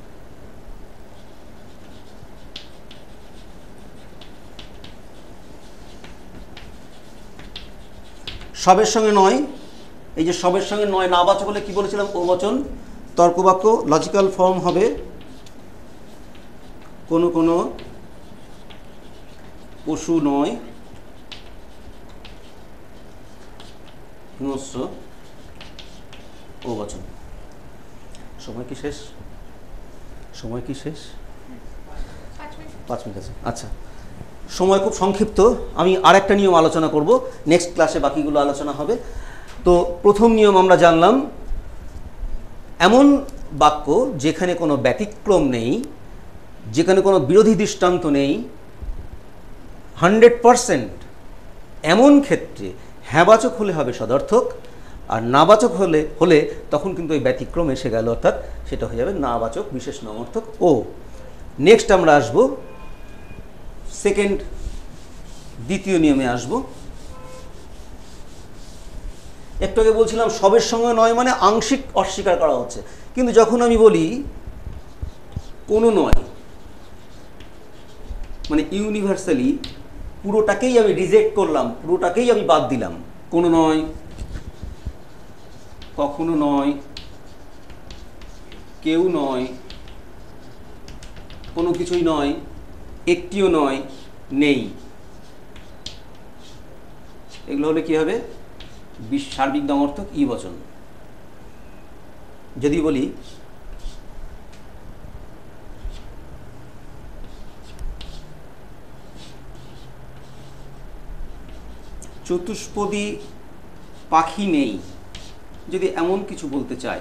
Speaker 3: সবের সঙ্গে নয়, এই যে সবের সঙ্গে নয় নাবাচক বলে কি বলেছিলাম? ও বচন। তর্কবাক্য লজিক্যাল ফর্ম হবে কোনো কোনো পশু নয় হিংস্র ও বচন। সময় কি শেষ? সময় কি শেষ? পাঁচ মিনিট আছে। আচ্ছা, সময় খুব সংক্ষিপ্ত, আমি আর একটা নিয়ম আলোচনা করব, নেক্সট ক্লাসে বাকিগুলো আলোচনা হবে। তো প্রথম নিয়ম আমরা জানলাম, এমন বাক্য যেখানে কোনো ব্যতিক্রম নেই, যেখানে কোনো বিরোধী দৃষ্টান্ত নেই, হান্ড্রেড পারসেন্ট, এমন ক্ষেত্রে হ্যাঁবাচক হলে হবে সদর্থক, আর নাবাচক হলে হলে তখন কিন্তু ওই ব্যতিক্রম এসে গেল, অর্থাৎ সেটা হয়ে যাবে নাবাচক বিশেষ নমর্থক ও। নেক্সট আমরা আসব সেকেন্ড দ্বিতীয় নিয়মে আসব। একটু আগে বলছিলাম সবের সঙ্গে নয় মানে আংশিক অস্বীকার করা হচ্ছে, কিন্তু যখন আমি বলি কোনো নয় মানে ইউনিভার্সালি পুরোটাকেই আমি রিজেক্ট করলাম, পুরোটাকেই আমি বাদ দিলাম, কোনো নয় কখনো নয়, কেউ নয়, কোনো কিছুই নয়, একটিও নয়, নেই। এগুলো হলে কি হবে? সার্বিক দ্বন্দ্বার্থক ই বচন। যদি বলি চতুষ্পদী পাখি নেই, যদি এমন কিছু বলতে চাই,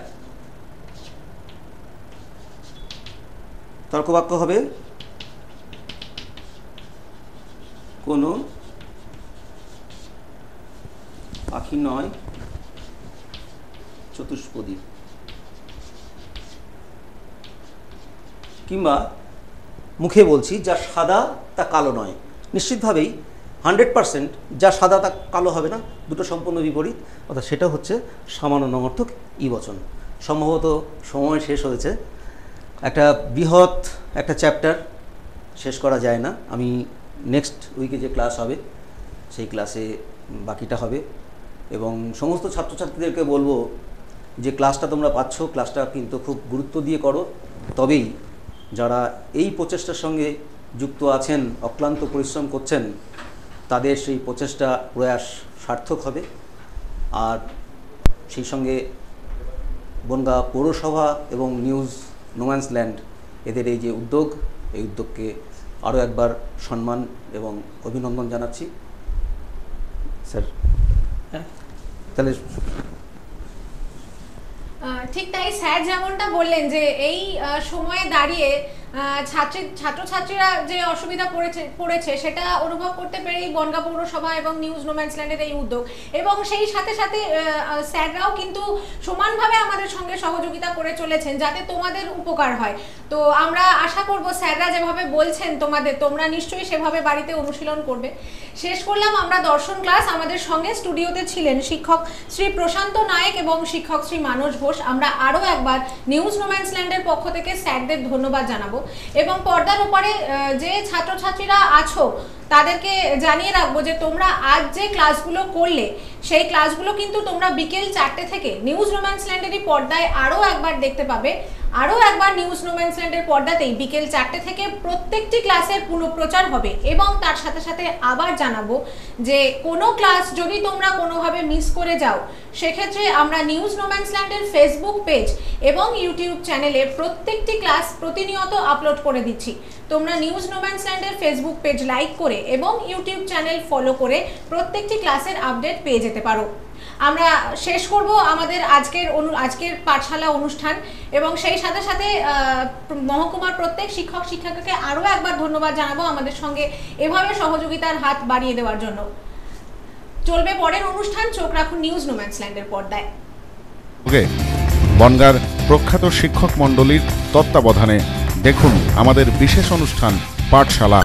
Speaker 3: তর্কবাক্য হবে কোনো পাখি নয় চতুষ্পদী। কিংবা মুখে বলছি যা সাদা তা কালো নয়, নিশ্চিতভাবেই হান্ড্রেড পারসেন্ট যা সাদা তা কালো হবে না, দুটো সম্পূর্ণ বিপরীত, অর্থাৎ সেটা হচ্ছে সামান্য নমর্থক ই বচন। সম্ভবত সময় শেষ হয়েছে, একটা বৃহৎ একটা চ্যাপ্টার শেষ করা যায় না। আমি নেক্সট উইকে যে ক্লাস হবে সেই ক্লাসে বাকিটা হবে, এবং সমস্ত ছাত্রছাত্রীদেরকে বলবো যে ক্লাসটা তোমরা পাচ্ছ, ক্লাসটা কিন্তু খুব গুরুত্ব দিয়ে করো, তবেই যারা এই প্রচেষ্টার সঙ্গে যুক্ত আছেন, অক্লান্ত পরিশ্রম করছেন, তাদের সেই প্রচেষ্টা প্রয়াস সার্থক হবে। আর সেই সঙ্গে বনগাঁ পৌরসভা এবং নিউজ নোম্যান্সল্যান্ড এদের এই যে উদ্যোগ, এই উদ্যোগকে আরও একবার সম্মান এবং অভিনন্দন জানাচ্ছি। স্যার, হ্যাঁ তাহলে
Speaker 1: ঠিক তাই, স্যার যেমনটা বললেন যে এই সময়ে দাঁড়িয়ে ছাত্রী ছাত্রছাত্রীরা যে অসুবিধা পড়েছে পড়েছে সেটা অনুভব করতে পেরেই বনগাঁ পৌরসভা এবং নিউজ নোম্যান্সল্যান্ডের এই উদ্যোগ, এবং সেই সাথে সাথে স্যাররাও কিন্তু সমানভাবে আমাদের সঙ্গে সহযোগিতা করে চলেছেন যাতে তোমাদের উপকার হয়। তো আমরা আশা করব স্যাররা যেভাবে বলছেন তোমাদের, তোমরা নিশ্চয়ই সেভাবে বাড়িতে অনুশীলন করবে। শেষ করলাম আমরা দর্শন ক্লাস। আমাদের সঙ্গে স্টুডিওতে ছিলেন শিক্ষক শ্রী প্রশান্ত নায়েক এবং শিক্ষক শ্রী মানস ঘোষ। আমরা আরও একবার নিউজ নোম্যান্সল্যান্ডের পক্ষ থেকে স্যারদের ধন্যবাদ জানাবো, এবং পর্দার উপরে যে ছাত্রছাত্রীরা আছো তাদেরকে জানিয়ে রাখবো যে তোমরা আজ যে ক্লাসগুলো করলে সেই ক্লাসগুলো কিন্তু তোমরা বিকেল চারটে থেকে নিউজ নোম্যান্সল্যান্ডেরই পর্দায় আরও একবার দেখতে পাবে। আরও একবার নিউজ নোম্যান্সল্যান্ডের পর্দাতেই বিকেল চারটে থেকে প্রত্যেকটি ক্লাসের পুনঃপ্রচার হবে, এবং তার সাথে সাথে আবার জানাবো যে কোনো ক্লাস যদি তোমরা কোনোভাবে মিস করে যাও সেক্ষেত্রে আমরা নিউজ নোম্যান্সল্যান্ডের ফেসবুক পেজ এবং ইউটিউব চ্যানেলে প্রত্যেকটি ক্লাস প্রতিনিয়ত আপলোড করে দিচ্ছি। তোমরা নিউজ নোম্যান্সল্যান্ডের ফেসবুক পেজ লাইক করে এবং ইউটিউব চ্যানেল ফলো করে প্রত্যেকটি ক্লাসের আপডেট পেয়ে যেতে পারো। আমরা শেষ করব আমাদের আজকের অনু আজকের পাঠশালা অনুষ্ঠান, এবং সেই সাথে সাথে মহকুমার প্রত্যেক শিক্ষক শিক্ষিকাকে আরও একবার ধন্যবাদ জানাবো আমাদের সঙ্গে এভাবে সহযোগিতার হাত বাড়িয়ে দেওয়ার জন্য। চলবে পরের অনুষ্ঠান, চোখ রাখুন নিউজ নোম্যান্সল্যান্ডের পর্দায়।
Speaker 4: ওকে, বনগাঁর প্রখ্যাত শিক্ষক মণ্ডলীর তত্ত্বাবধানে দেখুন আমাদের বিশেষ অনুষ্ঠান পাঠশালা।